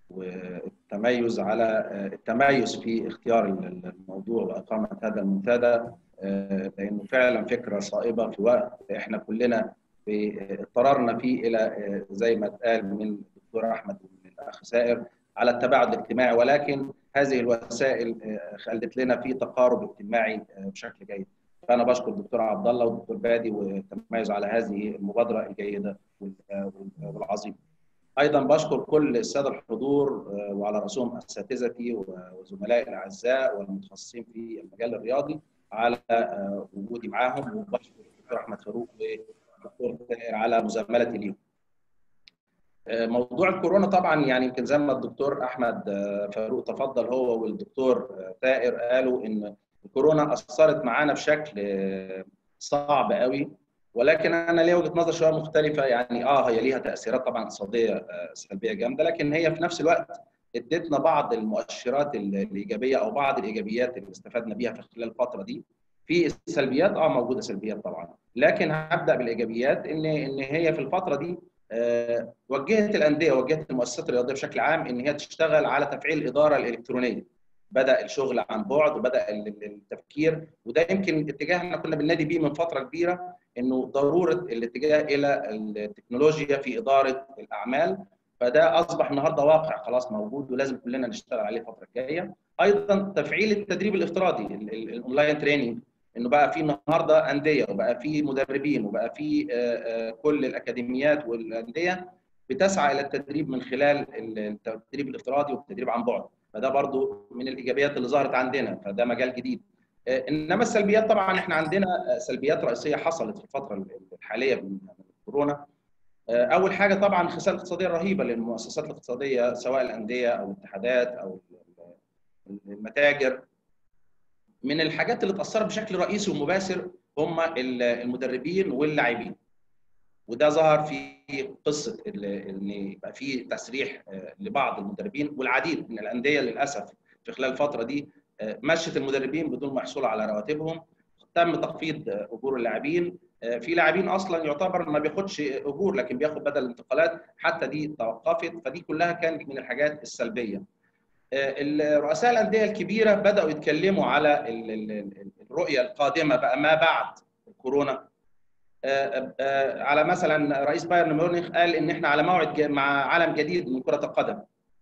والتميز في اختيار الموضوع وإقامة هذا المنتدى، لأنه فعلا فكرة صائبة في وقت احنا كلنا اضطررنا فيه إلى زي ما اتقال من الدكتور أحمد ومن الأخ سائر على التباعد الاجتماعي، ولكن هذه الوسائل خلت لنا في تقارب اجتماعي بشكل جيد. فأنا بشكر الدكتور عبد الله والدكتور بادي والتميز على هذه المبادرة الجيدة والعظيمة. أيضا بشكر كل السادة الحضور وعلى رأسهم أساتذتي وزملائي الأعزاء والمتخصصين في المجال الرياضي على وجودي معاهم، وبشكر الدكتور أحمد فاروق والدكتور تائر على مزاملتي ليهم. موضوع الكورونا طبعا يعني يمكن زي ما الدكتور أحمد فاروق تفضل هو والدكتور تائر قالوا إن الكورونا أثرت معانا بشكل صعب قوي، ولكن انا ليا وجهه نظر شويه مختلفه. يعني هي ليها تاثيرات طبعا اقتصاديه سلبيه جامده، لكن هي في نفس الوقت ادتنا بعض المؤشرات الايجابيه او بعض الايجابيات اللي استفدنا بيها في خلال الفتره دي. في السلبيات موجوده سلبيات طبعا، لكن هبدا بالايجابيات. ان هي في الفتره دي وجهت الانديه ووجهت المؤسسات الرياضيه بشكل عام ان هي تشتغل على تفعيل الاداره الالكترونيه. بدا الشغل عن بعد وبدا التفكير، وده يمكن اتجاهنا كنا بننادي بيه من فتره كبيره، انه ضروره الاتجاه الى التكنولوجيا في اداره الاعمال. فده اصبح النهارده واقع خلاص موجود ولازم كلنا نشتغل عليه الفتره الجايه. ايضا تفعيل التدريب الافتراضي الاونلاين تريننج، انه بقى في النهارده انديه وبقى في مدربين وبقى في كل الاكاديميات والانديه بتسعى الى التدريب من خلال التدريب الافتراضي والتدريب عن بعد. فده برضو من الايجابيات اللي ظهرت عندنا، فده مجال جديد. انما السلبيات طبعا احنا عندنا سلبيات رئيسيه حصلت في الفتره الحاليه من كورونا. اول حاجه طبعا الخسائر الاقتصاديه الرهيبه للمؤسسات الاقتصاديه سواء الانديه او الاتحادات او المتاجر. من الحاجات اللي اتاثرت بشكل رئيسي ومباشر هم المدربين واللاعبين، وده ظهر في قصه ان يبقى في تسريح لبعض المدربين، والعديد من الانديه للاسف في خلال الفتره دي مشت المدربين بدون ما يحصلوا على رواتبهم. تم تخفيض اجور اللاعبين، في لاعبين اصلا يعتبر ما بياخدش اجور لكن بياخد بدل الانتقالات، حتى دي توقفت. فدي كلها كانت من الحاجات السلبيه. رؤساء الانديه الكبيره بداوا يتكلموا على الرؤيه القادمه بقى ما بعد الكورونا. على مثلا رئيس بايرن ميونخ قال ان احنا على موعد مع عالم جديد من كره القدم.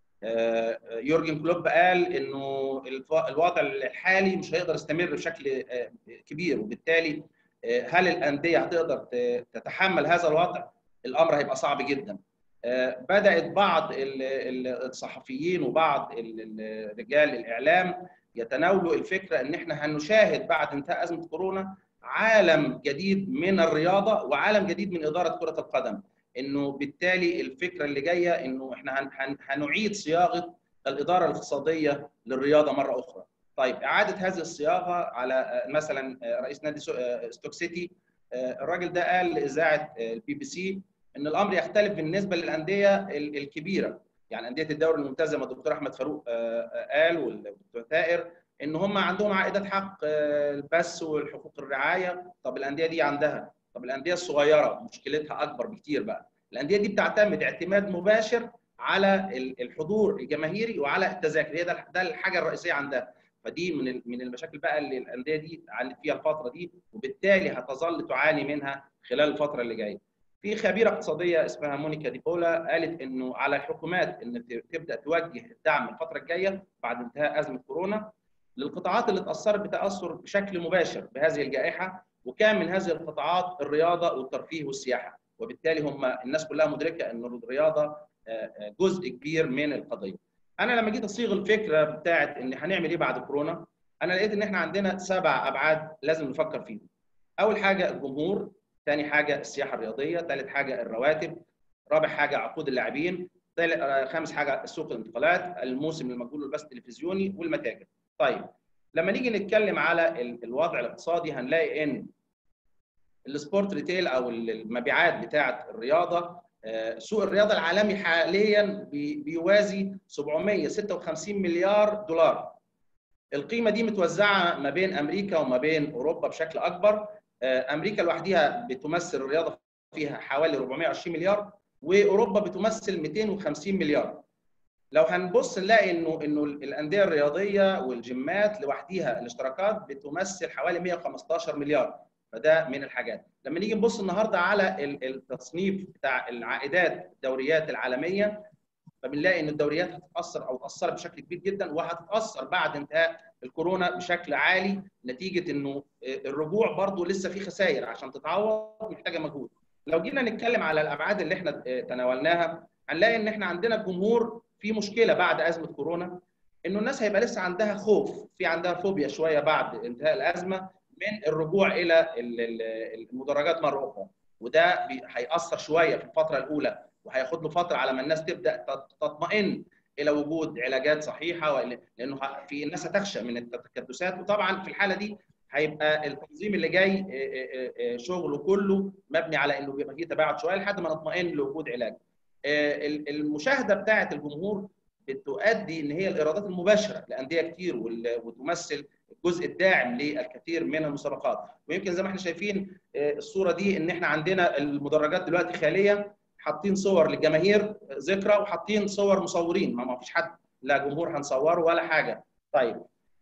يورجن كلوب قال انه الوضع الحالي مش هيقدر يستمر بشكل كبير، وبالتالي هل الانديه هتقدر تتحمل هذا الوضع؟ الامر هيبقى صعب جدا. بدات بعض الصحفيين وبعض رجال الاعلام يتناولوا الفكره ان احنا هنشاهد بعد انتهاء ازمه كورونا عالم جديد من الرياضه وعالم جديد من اداره كره القدم. انه بالتالي الفكره اللي جايه انه احنا هنعيد صياغه الاداره الاقتصاديه للرياضه مره اخرى. طيب اعاده هذه الصياغه على مثلا رئيس نادي ستوك سيتي، الراجل ده قال لاذاعه البي بي سي ان الامر يختلف بالنسبه للانديه الكبيره، يعني انديه الدوري الممتاز زي ما الدكتور احمد فاروق قال والدكتور ثائر ان هم عندهم عائدات حق البث والحقوق الرعايه. طب الانديه دي عندها، طب الانديه الصغيره مشكلتها اكبر بكتير بقى. الانديه دي بتعتمد اعتماد مباشر على الحضور الجماهيري وعلى التذاكر. هي ده الحاجه الرئيسيه عندها. فدي من المشاكل بقى اللي الانديه دي عانت فيها الفتره دي، وبالتالي هتظل تعاني منها خلال الفتره اللي جايه. في خبيره اقتصاديه اسمها مونيكا دي بولا قالت انه على الحكومات ان تبدا توجه الدعم الفتره الجايه بعد انتهاء ازمه كورونا للقطاعات اللي اتاثرت بتاثر بشكل مباشر بهذه الجائحه، وكان من هذه القطاعات الرياضه والترفيه والسياحه، وبالتالي هم الناس كلها مدركه ان الرياضه جزء كبير من القضيه. انا لما جيت اصيغ الفكره بتاعت ان هنعمل ايه بعد كورونا، انا لقيت ان احنا عندنا 7 ابعاد لازم نفكر فيهم. اول حاجه الجمهور، ثاني حاجه السياحه الرياضيه، ثالث حاجه الرواتب، رابع حاجه عقود اللاعبين، خامس حاجه سوق الانتقالات، الموسم المجهول والبث التلفزيوني والمتاجر. طيب لما نيجي نتكلم على الوضع الاقتصادي هنلاقي ان السبورت ريتيل او المبيعات بتاعه الرياضه، سوق الرياضه العالمي حاليا بيوازي 756 مليار دولار. القيمه دي متوزعه ما بين امريكا وما بين اوروبا بشكل اكبر. امريكا لوحدها بتمثل الرياضه فيها حوالي 420 مليار، واوروبا بتمثل 250 مليار. لو هنبص نلاقي انه الانديه الرياضيه والجيمات لوحدها الاشتراكات بتمثل حوالي 115 مليار. فده من الحاجات. لما نيجي نبص النهارده على التصنيف بتاع العائدات الدوريات العالميه، فبنلاقي ان الدوريات هتتاثر او اتاثرت بشكل كبير جدا، وهتتاثر بعد انتهاء الكورونا بشكل عالي، نتيجه انه الرجوع برضو لسه في خسائر عشان تتعوض محتاجه مجهود. لو جينا نتكلم على الابعاد اللي احنا تناولناها، هنلاقي ان احنا عندنا الجمهور في مشكله بعد ازمه كورونا، انه الناس هيبقى لسه عندها خوف، في عندها فوبيا شويه بعد انتهاء الازمه من الرجوع الى المدرجات مره اخرى، وده هيأثر شويه في الفتره الاولى، وهياخد له فتره على ما الناس تبدا تطمئن الى وجود علاجات صحيحه، لانه في الناس هتخشى من التكدسات. وطبعا في الحاله دي هيبقى التنظيم اللي جاي شغله كله مبني على انه بيبقى فيه تباعد شويه لحد ما نطمئن لوجود علاج. المشاهده بتاعه الجمهور بتؤدي ان هي الايرادات المباشره لانديه كتير، وتمثل الجزء الداعم للكثير من المسابقات. ويمكن زي ما احنا شايفين الصوره دي ان احنا عندنا المدرجات دلوقتي خاليه، حاطين صور للجماهير ذكرى وحاطين صور مصورين، ما فيش حد لا جمهور هنصوره ولا حاجه. طيب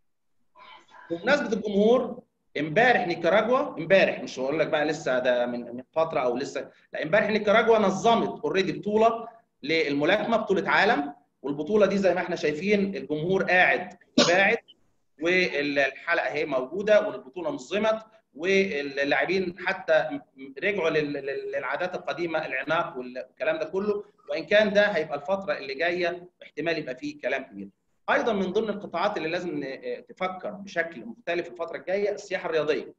بمناسبه الجمهور، امبارح نيكاراجوا، امبارح مش هقول لك بقى لسه ده من فتره او لسه، لا امبارح نيكاراجوا نظمت اوريدي بطوله للملاكمه، بطوله عالم، والبطوله دي زي ما احنا شايفين الجمهور قاعد باعد، والحلقه اهي موجوده والبطوله نظمت، واللاعبين حتى رجعوا للعادات القديمه، العناق والكلام ده كله، وان كان ده هيبقى الفتره اللي جايه احتمال يبقى فيه كلام كبير. ايضا من ضمن القطاعات اللي لازم تفكر بشكل مختلف الفتره الجايه السياحه الرياضيه.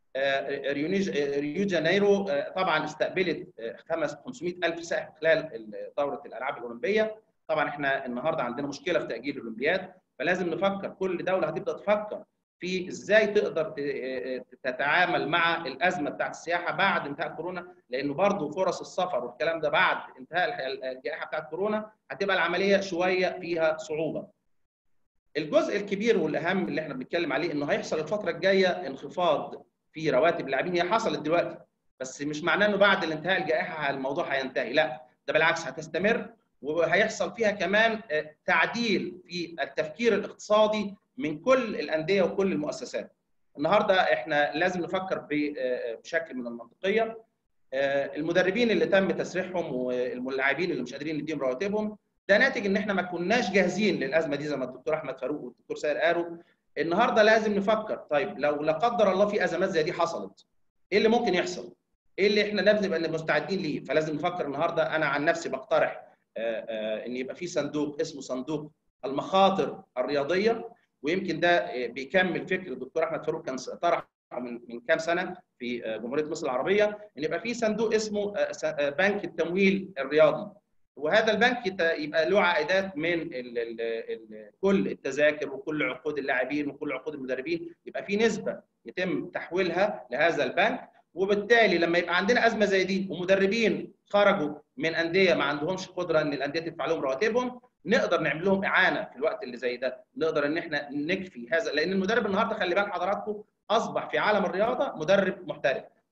ريو جانيرو طبعا استقبلت 500,000 سائح خلال دوره الالعاب الاولمبيه. طبعا احنا النهارده عندنا مشكله في تاجيل الاولمبياد، فلازم نفكر، كل دوله هتبدا تفكر في ازاي تقدر تتعامل مع الازمه بتاعت السياحه بعد انتهاء كورونا، لانه برضه فرص السفر والكلام ده بعد انتهاء الجائحه بتاعت كورونا هتبقى العمليه شويه فيها صعوبه. الجزء الكبير والاهم اللي احنا بنتكلم عليه انه هيحصل الفتره الجايه انخفاض في رواتب اللاعبين. هي حصلت دلوقتي، بس مش معناه انه بعد انتهاء الجائحه الموضوع هينتهي، لا ده بالعكس هتستمر، وهيحصل فيها كمان تعديل في التفكير الاقتصادي من كل الانديه وكل المؤسسات. النهارده احنا لازم نفكر بشكل من المنطقيه. المدربين اللي تم تسريحهم واللاعبين اللي مش قادرين نديهم رواتبهم، ده ناتج ان احنا ما كناش جاهزين للازمه دي زي ما الدكتور احمد فاروق والدكتور سائر قالوا. النهارده لازم نفكر، طيب لو لا قدر الله في ازمات زي دي حصلت، ايه اللي ممكن يحصل؟ ايه اللي احنا لازم نبقى مستعدين ليه؟ فلازم نفكر النهارده. انا عن نفسي بقترح ان يبقى في صندوق اسمه صندوق المخاطر الرياضيه، ويمكن ده بيكمل فكر الدكتور احمد فاروق كان طرح من كام سنه في جمهوريه مصر العربيه، ان يبقى في صندوق اسمه بنك التمويل الرياضي، وهذا البنك يبقى له عائدات من كل التذاكر وكل عقود اللاعبين وكل عقود المدربين، يبقى في نسبه يتم تحويلها لهذا البنك. وبالتالي لما يبقى عندنا ازمه زي دي ومدربين خرجوا من انديه ما عندهمش قدره ان الانديه تدفع لهم رواتبهم، نقدر نعمل لهم اعانه في الوقت اللي زي ده، نقدر ان احنا نكفي هذا، لان المدرب النهارده خلي بال حضراتكم اصبح في عالم الرياضه مدرب محترف،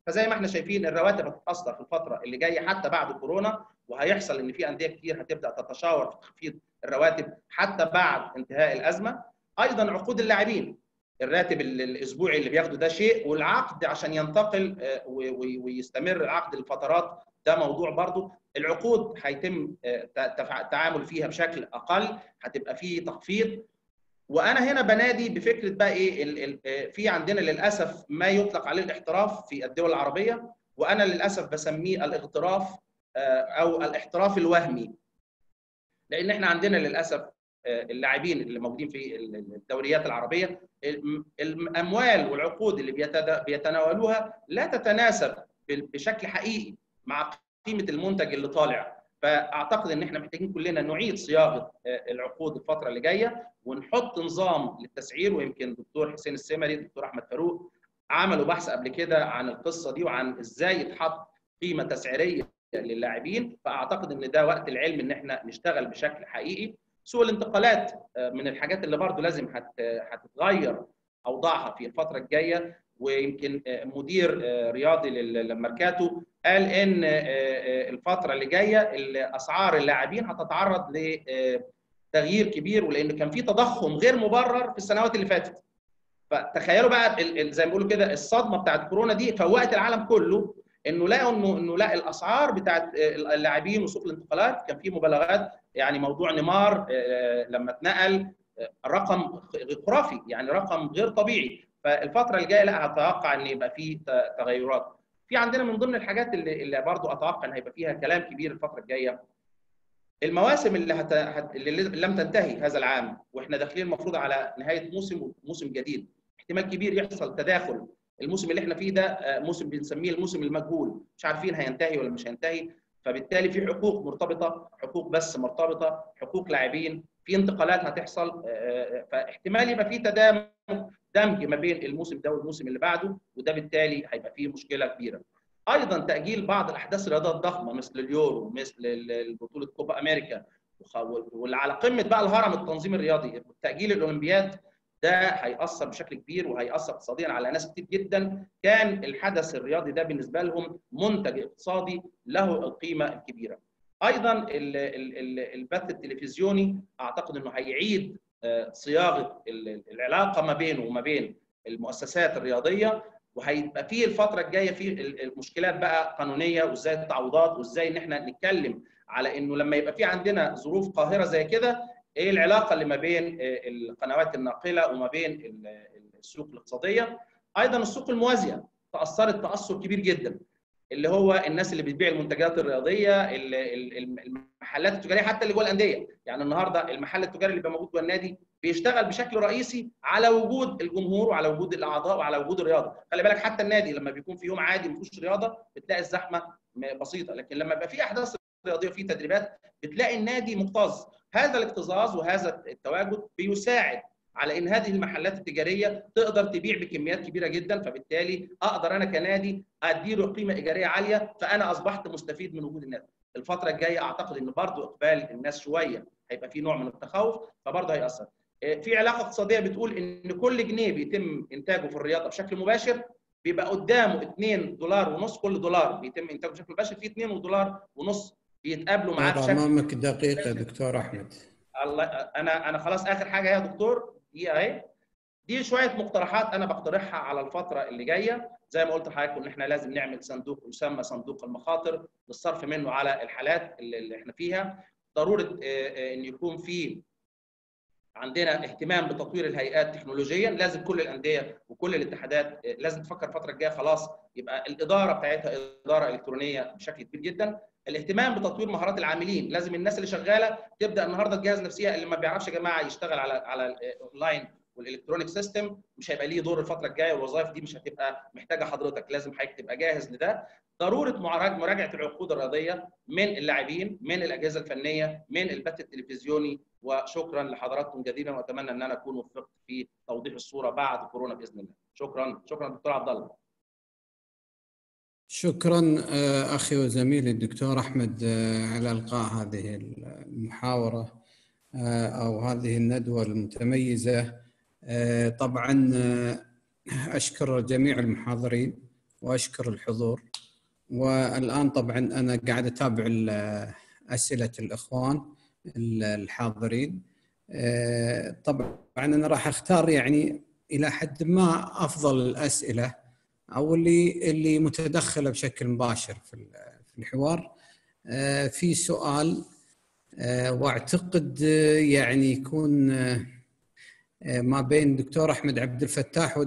فزي ما احنا شايفين الرواتب هتتاثر في الفتره اللي جايه حتى بعد كورونا، وهيحصل ان في انديه كتير هتبدا تتشاور في تخفيض الرواتب حتى بعد انتهاء الازمه. ايضا عقود اللاعبين، الراتب الاسبوعي اللي بياخده ده شيء، والعقد عشان ينتقل ويستمر العقد لفترات ده موضوع برضه. العقود هيتم التعامل فيها بشكل اقل، هتبقى فيه تخفيض. وانا هنا بنادي بفكره بقى ايه، في عندنا للاسف ما يطلق عليه الاحتراف في الدول العربيه، وانا للاسف بسميه الاغتراف او الاحتراف الوهمي، لان احنا عندنا للاسف اللاعبين اللي موجودين في الدوريات العربيه الاموال والعقود اللي بيتناولوها لا تتناسب بشكل حقيقي مع قيمه المنتج اللي طالع. فاعتقد ان احنا محتاجين كلنا نعيد صياغه العقود الفتره اللي جايه، ونحط نظام للتسعير. ويمكن الدكتور حسين السمري، الدكتور احمد فاروق عملوا بحث قبل كده عن القصه دي وعن ازاي يتحط قيمه تسعيريه للاعبين. فاعتقد ان ده وقت العلم ان احنا نشتغل بشكل حقيقي. سوق الانتقالات من الحاجات اللي برضو لازم هتتغير اوضاعها في الفتره الجايه. ويمكن مدير رياضي للميركاتو قال ان الفتره اللي جايه اسعار اللاعبين هتتعرض لتغيير كبير، ولان كان في تضخم غير مبرر في السنوات اللي فاتت. فتخيلوا بقى زي ما بيقولوا كده الصدمه بتاعت كورونا دي فوقت العالم كله، انه لقوا انه لا، الاسعار بتاعت اللاعبين وسوق الانتقالات كان في مبالغات. يعني موضوع نيمار لما اتنقل رقم خرافي، يعني رقم غير طبيعي. فالفتره الجايه لا، اتوقع ان يبقى في تغيرات. في عندنا من ضمن الحاجات اللي برضو اتوقع ان هيبقى فيها كلام كبير الفتره الجايه، المواسم اللي لم تنتهي هذا العام، واحنا داخلين المفروض على نهايه موسم جديد. احتمال كبير يحصل تداخل. الموسم اللي احنا فيه ده موسم بنسميه الموسم المجهول، مش عارفين هينتهي ولا مش هينتهي. فبالتالي في حقوق مرتبطه، حقوق بس مرتبطه، حقوق لاعبين، في انتقالات هتحصل. فاحتمال يبقى في دمج ما بين الموسم ده والموسم اللي بعده، وده بالتالي هيبقى فيه مشكله كبيره. ايضا تاجيل بعض الاحداث الرياضيه الضخمه مثل اليورو، مثل بطوله كوبا امريكا، واللي على قمه بقى الهرم التنظيم الرياضي تاجيل الاولمبياد، ده هيأثر بشكل كبير وهيأثر اقتصاديا على ناس كتير جدا. كان الحدث الرياضي ده بالنسبه لهم منتج اقتصادي له القيمه الكبيره. ايضا البث التلفزيوني اعتقد انه هيعيد صياغه العلاقه ما بينه وما بين المؤسسات الرياضيه، وهيبقى فيه الفتره الجايه في المشكلات بقى قانونيه، وازاي التعويضات، وازاي ان احنا نتكلم على انه لما يبقى في عندنا ظروف قاهره زي كده، ايه العلاقه اللي ما بين القنوات الناقله وما بين السوق الاقتصاديه. ايضا السوق الموازيه تاثرت تاثر كبير جدا، اللي هو الناس اللي بتبيع المنتجات الرياضيه، المحلات التجاريه، حتى اللي جوه الانديه. يعني النهارده المحل التجاري اللي بيبقى موجود جوه النادي بيشتغل بشكل رئيسي على وجود الجمهور وعلى وجود الاعضاء وعلى وجود الرياضه. خلي بالك حتى النادي لما بيكون في يوم عادي ما فيهوش رياضه بتلاقي الزحمه بسيطه، لكن لما يبقى في احداث رياضيه وفي تدريبات بتلاقي النادي مكتظ. هذا الاكتظاظ وهذا التواجد بيساعد على ان هذه المحلات التجاريه تقدر تبيع بكميات كبيره جدا، فبالتالي اقدر انا كنادي اديله قيمه ايجاريه عاليه، فانا اصبحت مستفيد من وجود النادي. الفتره الجايه اعتقد ان برضو اقبال الناس شويه هيبقى في نوع من التخوف، فبرضه هيأثر. في علاقه اقتصاديه بتقول ان كل جنيه بيتم انتاجه في الرياضه بشكل مباشر بيبقى قدامه $2.5، كل دولار بيتم انتاجه بشكل مباشر في $2.5 بيتقابلوا معاه بشكل. امامك دقيقه دكتور احمد. الله، انا خلاص اخر حاجه يا دكتور دي اهي. دي شويه مقترحات انا بقترحها على الفتره اللي جايه. زي ما قلت لحضرتك ان احنا لازم نعمل صندوق يسمى صندوق المخاطر للصرف منه على الحالات اللي احنا فيها. ضروره ان يكون في عندنا اهتمام بتطوير الهيئات تكنولوجيا. لازم كل الانديه وكل الاتحادات لازم تفكر الفتره الجايه خلاص يبقى الاداره بتاعتها اداره الكترونيه بشكل كبير جدا. الاهتمام بتطوير مهارات العاملين، لازم الناس اللي شغاله تبدا النهارده تجهز نفسها. اللي ما بيعرفش يا جماعه يشتغل على الاونلاين والالكترونيك سيستم مش هيبقى ليه دور الفتره الجايه، والوظائف دي مش هتبقى محتاجه حضرتك، لازم حضرتك تبقى جاهز لده. ضروره مراجعه العقود الرياضيه من اللاعبين، من الاجهزه الفنيه، من البث التلفزيوني. وشكرا لحضراتكم جزيلا، واتمنى ان انا اكون وفقت في توضيح الصوره بعد كورونا باذن الله. شكرا دكتور عبد الله. شكرا اخي وزميلي الدكتور احمد على القاء هذه المحاوره او هذه الندوه المتميزه. طبعا اشكر جميع المحاضرين وأشكر الحضور. والآن طبعا أنا قاعد أتابع أسئلة الإخوان الحاضرين. طبعا أنا راح أختار يعني إلى حد ما أفضل الأسئلة أو اللي متدخلة بشكل مباشر في الحوار. في سؤال واعتقد يعني يكون ما بين دكتور أحمد عبد الفتاح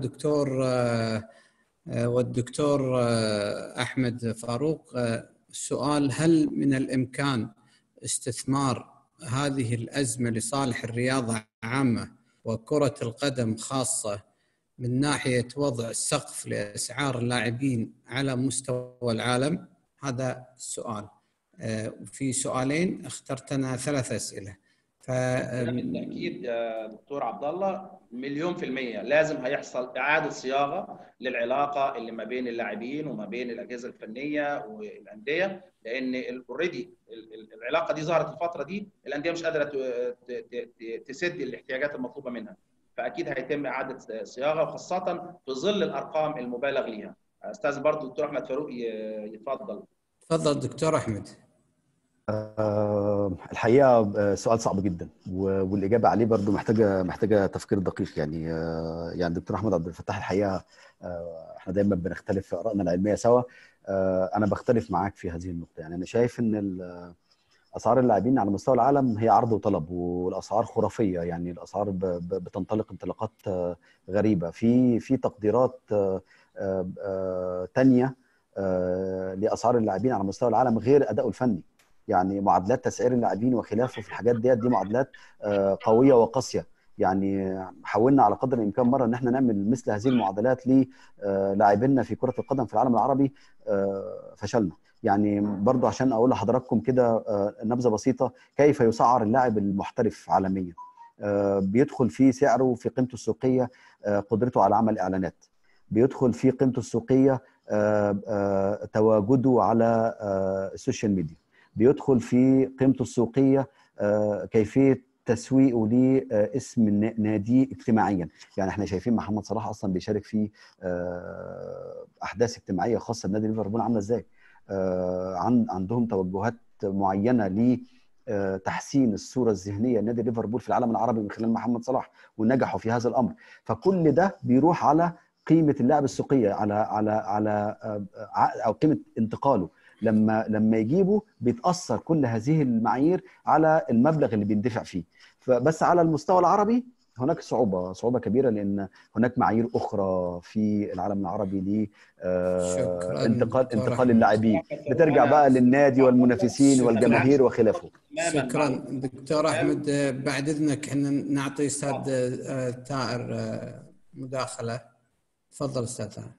والدكتور أحمد فاروق. السؤال: هل من الإمكان استثمار هذه الأزمة لصالح الرياضة عامة وكرة القدم خاصة من ناحية وضع السقف لأسعار اللاعبين على مستوى العالم؟ هذا السؤال. وفي سؤالين، اخترت أنا 3 أسئلة. بالتأكيد يا دكتور عبد الله 100% لازم هيحصل إعادة صياغة للعلاقة اللي ما بين اللاعبين وما بين الأجهزة الفنية والأندية، لأن اوريدي العلاقة دي ظهرت الفترة دي، الأندية مش قادرة تسد الاحتياجات المطلوبة منها، فأكيد هيتم إعادة صياغة، وخاصة في ظل الأرقام المبالغ ليها. أستاذ برضو دكتور أحمد فاروق يتفضل. تفضل دكتور أحمد. الحقيقه سؤال صعب جدا، والاجابه عليه برضو محتاجه تفكير دقيق. يعني دكتور احمد عبد الفتاح، الحقيقه احنا دايما بنختلف في ارائنا العلميه سوا. انا بختلف معاك في هذه النقطه. يعني انا شايف ان اسعار اللاعبين على مستوى العالم هي عرض وطلب، والاسعار خرافيه. يعني الاسعار بتنطلق انطلاقات غريبه. في تقديرات تانية لاسعار اللاعبين على مستوى العالم غير ادائه الفني. يعني معادلات تسعير اللاعبين وخلافه في الحاجات دي معادلات قويه وقاسيه. يعني حاولنا على قدر الامكان مره ان احنا نعمل مثل هذه المعادلات للاعبينا في كره القدم في العالم العربي، فشلنا. يعني برضو عشان اقول لحضراتكم كده نبذه بسيطه كيف يسعر اللاعب المحترف عالميا. بيدخل في سعره في قيمته السوقيه قدرته على عمل اعلانات، بيدخل في قيمته السوقيه تواجده على السوشيال ميديا، بيدخل في قيمته السوقيه كيفيه تسويقه لاسم نادي اجتماعيا. يعني احنا شايفين محمد صلاح اصلا بيشارك في احداث اجتماعيه خاصه بنادي ليفربول عامله ازاي. عندهم توجهات معينه لتحسين الصوره الذهنيه لنادي ليفربول في العالم العربي من خلال محمد صلاح، ونجحوا في هذا الامر. فكل ده بيروح على قيمه اللاعب السوقيه، على او قيمه انتقاله. لما يجيبه بيتاثر كل هذه المعايير على المبلغ اللي بيندفع فيه. فبس على المستوى العربي هناك صعوبه كبيره، لان هناك معايير اخرى في العالم العربي انتقال اللاعبين، بترجع بقى للنادي والمنافسين والجماهير وخلافه. شكرا دكتور احمد. بعد اذنك احنا نعطي استاذ ثائر مداخله. تفضل استاذ ثائر.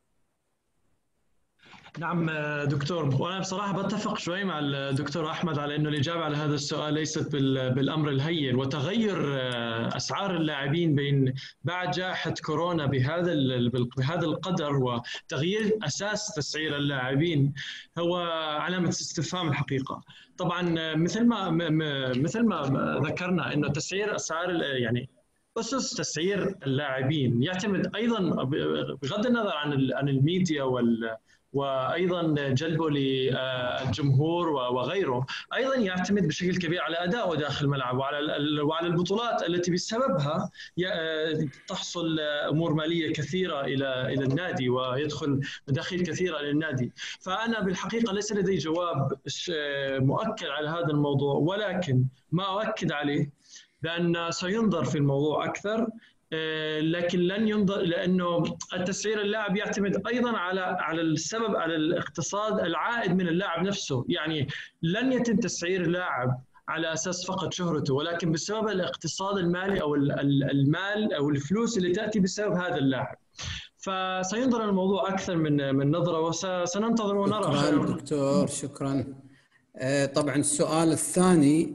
نعم دكتور، وأنا بصراحة بتفق شوي مع الدكتور أحمد على أنه الإجابة على هذا السؤال ليست بالأمر الهين، وتغير أسعار اللاعبين بعد جائحة كورونا بهذا القدر وتغيير أساس تسعير اللاعبين هو علامة استفهام الحقيقة. طبعا مثل ما ذكرنا أنه تسعير أسعار يعني أسس تسعير اللاعبين يعتمد أيضا بغض النظر عن الميديا وأيضا جلبه للجمهور وغيره، أيضا يعتمد بشكل كبير على أدائه داخل الملعب وعلى البطولات التي بسببها تحصل أمور مالية كثيرة إلى النادي ويدخل مداخيل كثيرة إلى النادي. فأنا بالحقيقة ليس لدي جواب مؤكد على هذا الموضوع، ولكن ما أؤكد عليه بأن سينظر في الموضوع أكثر، لكن لن ينظر، لأنه التسعير اللاعب يعتمد أيضا على السبب، على الاقتصاد العائد من اللاعب نفسه. يعني لن يتم تسعير اللاعب على أساس فقط شهرته، ولكن بسبب الاقتصاد المالي أو المال أو الفلوس اللي تأتي بسبب هذا اللاعب. فسينظر الموضوع أكثر من نظرة، وسننتظر ونرى. شكرا دكتور، شكرا. طبعا السؤال الثاني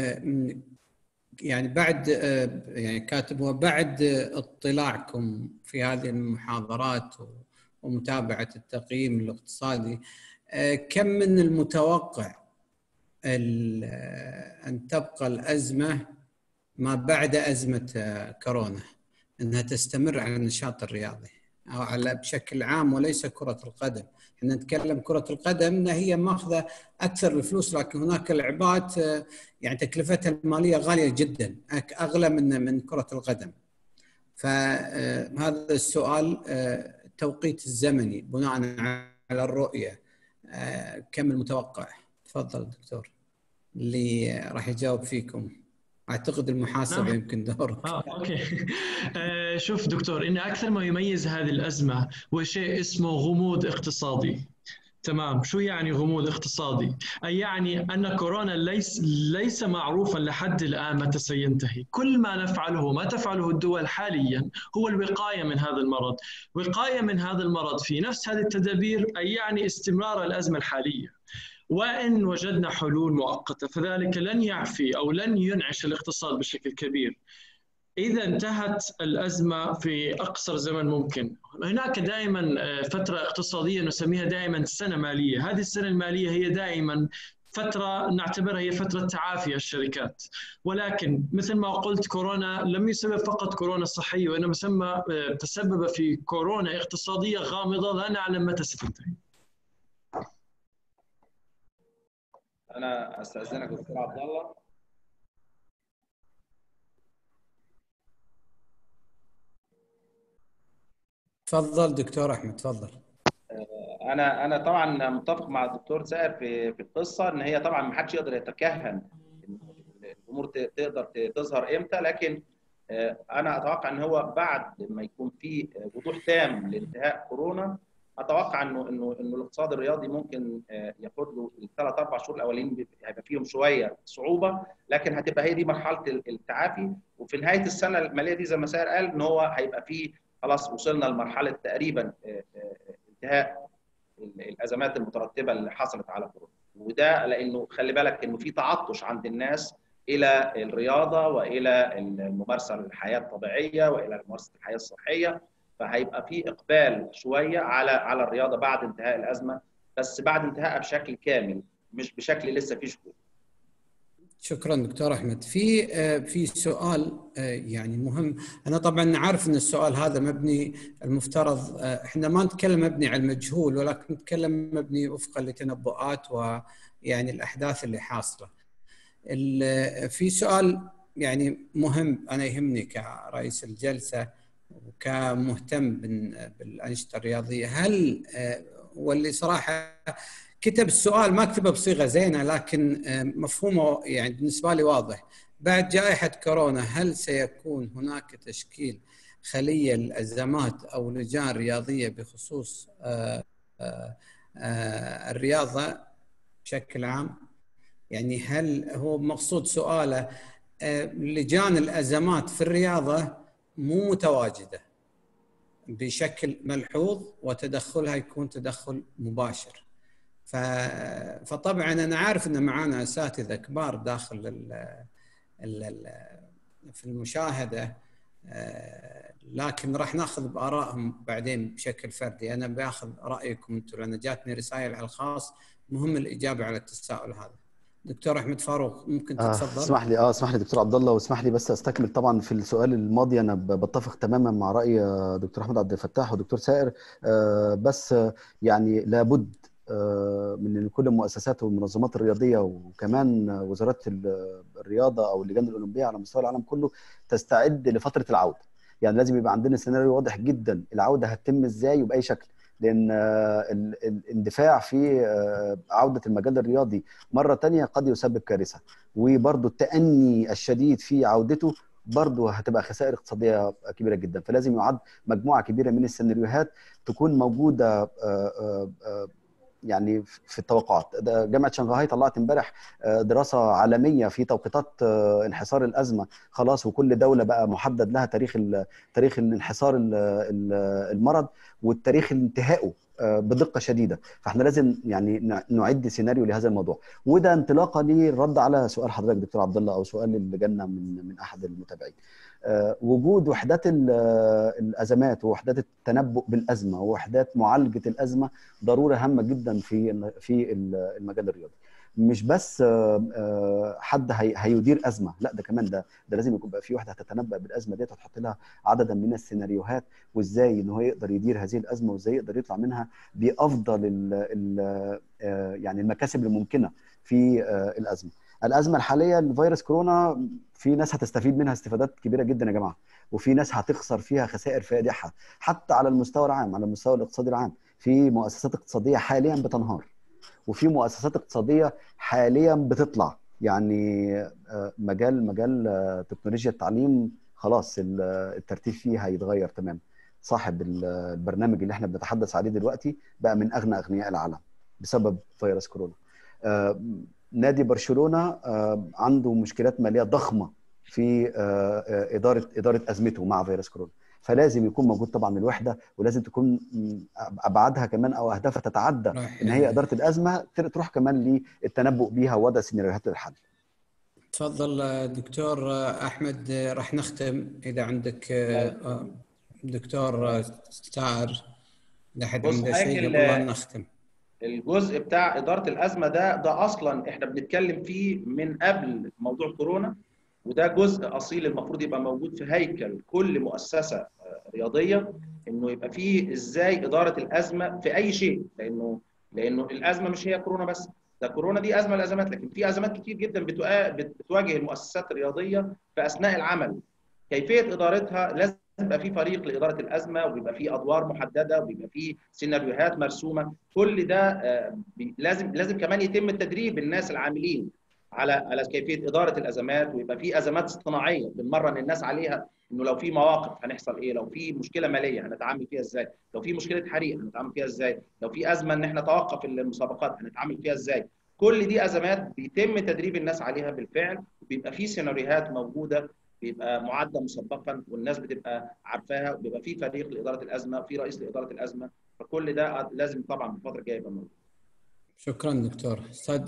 يعني بعد يعني كاتبه بعد اطلاعكم في هذه المحاضرات ومتابعة التقييم الاقتصادي، كم من المتوقع أن تبقى الأزمة ما بعد أزمة كورونا أنها تستمر على النشاط الرياضي؟ أو على بشكل عام وليس كرة القدم. احنا نتكلم كرة القدم إن هي ماخذة أكثر الفلوس، لكن هناك لعبات يعني تكلفتها المالية غالية جدا، أغلى من كرة القدم. فهذا السؤال التوقيت الزمني بناء على الرؤية كم المتوقع؟ تفضل دكتور اللي راح يجاوب فيكم. أعتقد المحاسبة يمكن دورك. أوكي. شوف دكتور، إن أكثر ما يميز هذه الأزمة هو شيء اسمه غموض اقتصادي. تمام. شو يعني غموض اقتصادي؟ أي يعني أن كورونا ليس معروفا لحد الآن متى سينتهي. كل ما نفعله، ما تفعله الدول حاليا هو الوقاية من هذا المرض. وقاية من هذا المرض في نفس هذه التدابير أي يعني استمرار الأزمة الحالية. وإن وجدنا حلول مؤقتة فذلك لن يعفي أو لن ينعش الاقتصاد بشكل كبير. إذا انتهت الأزمة في أقصر زمن ممكن، هناك دائما فترة اقتصادية نسميها دائما سنة مالية. هذه السنة المالية هي دائما فترة نعتبرها هي فترة تعافي الشركات. ولكن مثل ما قلت، كورونا لم يسبب فقط كورونا صحية، وإنما تسبب في كورونا اقتصادية غامضة لا نعلم متى ستنتهي. أنا أستأذنك دكتور عبد الله. تفضل دكتور أحمد، تفضل. أنا طبعا متفق مع الدكتور سائر في القصة، إن هي طبعا ما حدش يقدر يتكهن الأمور تقدر تظهر إمتى، لكن أنا أتوقع إن هو بعد ما يكون في وضوح تام لانتهاء كورونا، اتوقع انه الاقتصاد الرياضي ممكن ياخد له الثلاث اربع شهور الاولين هيبقى فيهم شويه صعوبه، لكن هتبقى هي دي مرحله التعافي. وفي نهايه السنه الماليه دي زي ما سائر قال ان هو هيبقى فيه خلاص وصلنا لمرحله تقريبا انتهاء الازمات المترتبه اللي حصلت على كورونا. وده لانه خلي بالك انه في تعطش عند الناس الى الرياضه والى الممارسه الحياه الطبيعيه والى ممارسه الحياه الصحيه، فهيبقى في اقبال شويه على الرياضه بعد انتهاء الازمه، بس بعد انتهائها بشكل كامل مش بشكل لسه فيه شكوك. شكرا دكتور احمد. في سؤال يعني مهم. انا طبعا عارف ان السؤال هذا مبني، المفترض احنا ما نتكلم مبني على المجهول، ولكن نتكلم مبني وفقا لتنبؤات ويعني الاحداث اللي حاصله. في سؤال يعني مهم انا يهمني كرئيس الجلسه وكمهتم بالانشطه الرياضيه. هل واللي صراحه كتب السؤال ما كتبه بصيغه زينه، لكن مفهومه يعني بالنسبه لي واضح. بعد جائحه كورونا هل سيكون هناك تشكيل خليه للازمات او لجان رياضيه بخصوص الرياضه بشكل عام؟ يعني هل هو مقصود سؤاله لجان الازمات في الرياضه مو متواجده بشكل ملحوظ وتدخلها يكون تدخل مباشر؟ فطبعا انا عارف ان معانا اساتذه كبار داخل في المشاهده، لكن راح ناخذ بارائهم بعدين بشكل فردي. انا باخذ رايكم انتم لان جاتني رسائل على الخاص، مهم الاجابه على التساؤل هذا. دكتور احمد فاروق ممكن تتفضل؟ اسمح لي دكتور عبد الله، واسمح لي بس استكمل. طبعا في السؤال الماضي انا بتفق تماما مع راي دكتور احمد عبد الفتاح ودكتور سائر، بس يعني لابد من كل المؤسسات والمنظمات الرياضيه وكمان وزارات الرياضه او اللجان الاولمبيه على مستوى العالم كله تستعد لفتره العوده. يعني لازم يبقى عندنا سيناريو واضح جدا العوده هتتم ازاي وباي شكل، لان الاندفاع في عوده المجال الرياضي مره ثانيه قد يسبب كارثه، وبرضه التأني الشديد في عودته برضه هتبقى خسائر اقتصاديه كبيره جدا. فلازم يعد مجموعه كبيره من السيناريوهات تكون موجوده يعني في التوقعات. جامعه شنغهاي طلعت امبارح دراسه عالميه في توقيتات انحصار الازمه خلاص، وكل دوله بقى محدد لها تاريخ الانحصار المرض والتاريخ انتهائه بدقه شديده. فاحنا لازم يعني نعد سيناريو لهذا الموضوع، وده انطلاقا للرد على سؤال حضرتك دكتور عبد الله او سؤال اللي جالنا من احد المتابعين. وجود وحدات الازمات ووحدات التنبؤ بالازمه ووحدات معالجه الازمه ضروره هامه جدا في المجال الرياضي. مش بس حد هيدير ازمه، لا ده كمان ده لازم يكون بقى في واحده هتتنبأ بالازمه ديت وتحط لها عددا من السيناريوهات، وازاي ان هو يقدر يدير هذه الازمه، وازاي يقدر يطلع منها بافضل يعني المكاسب الممكنه في الازمه الحاليه لفيروس كورونا. في ناس هتستفيد منها استفادات كبيره جدا يا جماعه، وفي ناس هتخسر فيها خسائر فادحه، حتى على المستوى العام، على المستوى الاقتصادي العام. في مؤسسات اقتصاديه حاليا بتنهار، وفي مؤسسات اقتصاديه حاليا بتطلع. يعني مجال تكنولوجيا التعليم خلاص الترتيب فيه هيتغير تماما. صاحب البرنامج اللي احنا بنتحدث عليه دلوقتي بقى من اغنى اغنياء العالم بسبب فيروس كورونا. نادي برشلونه عنده مشكلات ماليه ضخمه في اداره ازمته مع فيروس كورونا، فلازم يكون موجود طبعا الوحده، ولازم تكون ابعادها كمان او اهدافها تتعدى ان هي اداره الازمه، تروح كمان للتنبؤ بيها ووضع سيناريوهات للحل. تفضل دكتور احمد، راح نختم اذا عندك دكتور ثائر لحد عنده شيء قبل لا نختم. الجزء بتاع اداره الازمه ده اصلا احنا بنتكلم فيه من قبل موضوع كورونا، وده جزء اصيل المفروض يبقى موجود في هيكل كل مؤسسه رياضيه، انه يبقى فيه ازاي اداره الازمه في اي شيء، لانه الازمه مش هي كورونا بس، ده كورونا دي ازمه الازمات، لكن في ازمات كتير جدا بتواجه المؤسسات الرياضيه في اثناء العمل. كيفيه ادارتها لازم يبقى في فريق لاداره الازمه، وبيبقى في ادوار محدده، وبيبقى في سيناريوهات مرسومه. كل ده لازم كمان يتم تدريب الناس العاملين على كيفيه اداره الازمات، ويبقى في ازمات اصطناعيه بنمرن الناس عليها، انه لو في مواقف هنحصل ايه، لو في مشكله ماليه هنتعامل فيها ازاي، لو في مشكله حريق هنتعامل فيها ازاي، لو في ازمه ان احنا توقف المسابقات هنتعامل فيها ازاي. كل دي ازمات بيتم تدريب الناس عليها بالفعل، وبيبقى في سيناريوهات موجوده بيبقى معده مسبقا والناس بتبقى عارفاها، وبيبقى في فريق لاداره الازمه وفي رئيس لاداره الازمه، فكل ده لازم طبعا الفتره الجايه يبقى موجود. شكرا دكتور. استاذ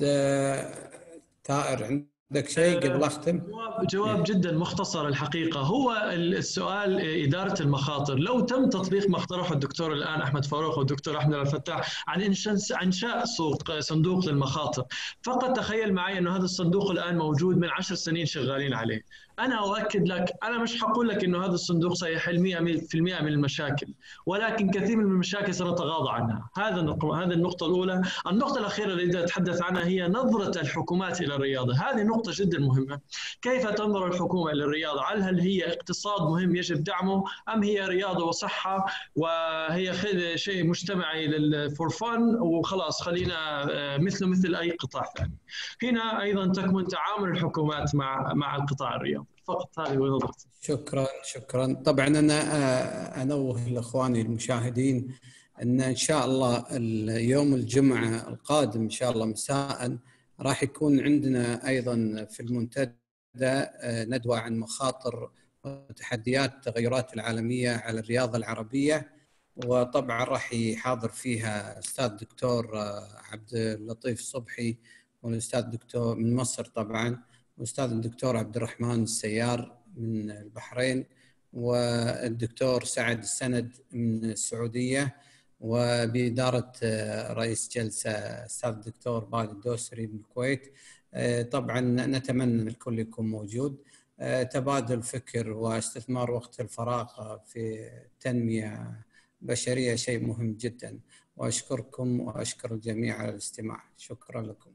ثائر، عندك شيء قبل اختم؟ جواب جدا مختصر الحقيقه. هو السؤال اداره المخاطر. لو تم تطبيق ما اقترحه الدكتور الان احمد فاروق والدكتور احمد الفتاح عن انشاء صندوق للمخاطر، فقط تخيل معي انه هذا الصندوق الان موجود من 10 سنين شغالين عليه. انا اؤكد لك، انا مش هقول لك انه هذا الصندوق سيحل 100% من المشاكل، ولكن كثير من المشاكل سنتغاضى عنها. هذه النقطه الاولى. النقطه الاخيره اللي اتحدث عنها هي نظره الحكومات الى الرياضه. هذه نقطه جدا مهمه. كيف تنظر الحكومه الى الرياضه؟ هل هي اقتصاد مهم يجب دعمه، ام هي رياضه وصحه وهي شيء مجتمعي فور فن وخلاص خلينا مثل اي قطاع ثاني؟ هنا ايضا تكمن تعامل الحكومات مع القطاع الرياضي. فقط هذه نظرتي. شكرا. طبعا انا انوه لاخواني المشاهدين ان شاء الله اليوم الجمعه القادم ان شاء الله مساء راح يكون عندنا ايضا في المنتدى ندوه عن مخاطر وتحديات التغيرات العالميه على الرياضه العربيه، وطبعا راح يحاضر فيها استاذ دكتور عبد اللطيف صبحي، والاستاذ دكتور من مصر طبعا، واستاذ الدكتور عبد الرحمن السيار من البحرين، والدكتور سعد السند من السعوديه، وبإدارة رئيس جلسة الأستاذ الدكتور بالي الدوسري من الكويت. طبعا نتمنى الكل يكون موجود. تبادل فكر واستثمار وقت الفراغ في تنمية بشرية شيء مهم جدا، وأشكركم وأشكر الجميع على الاستماع. شكرا لكم.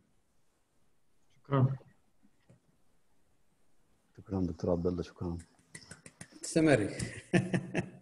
شكرا دكتور عبد الله. شكرا. استمري.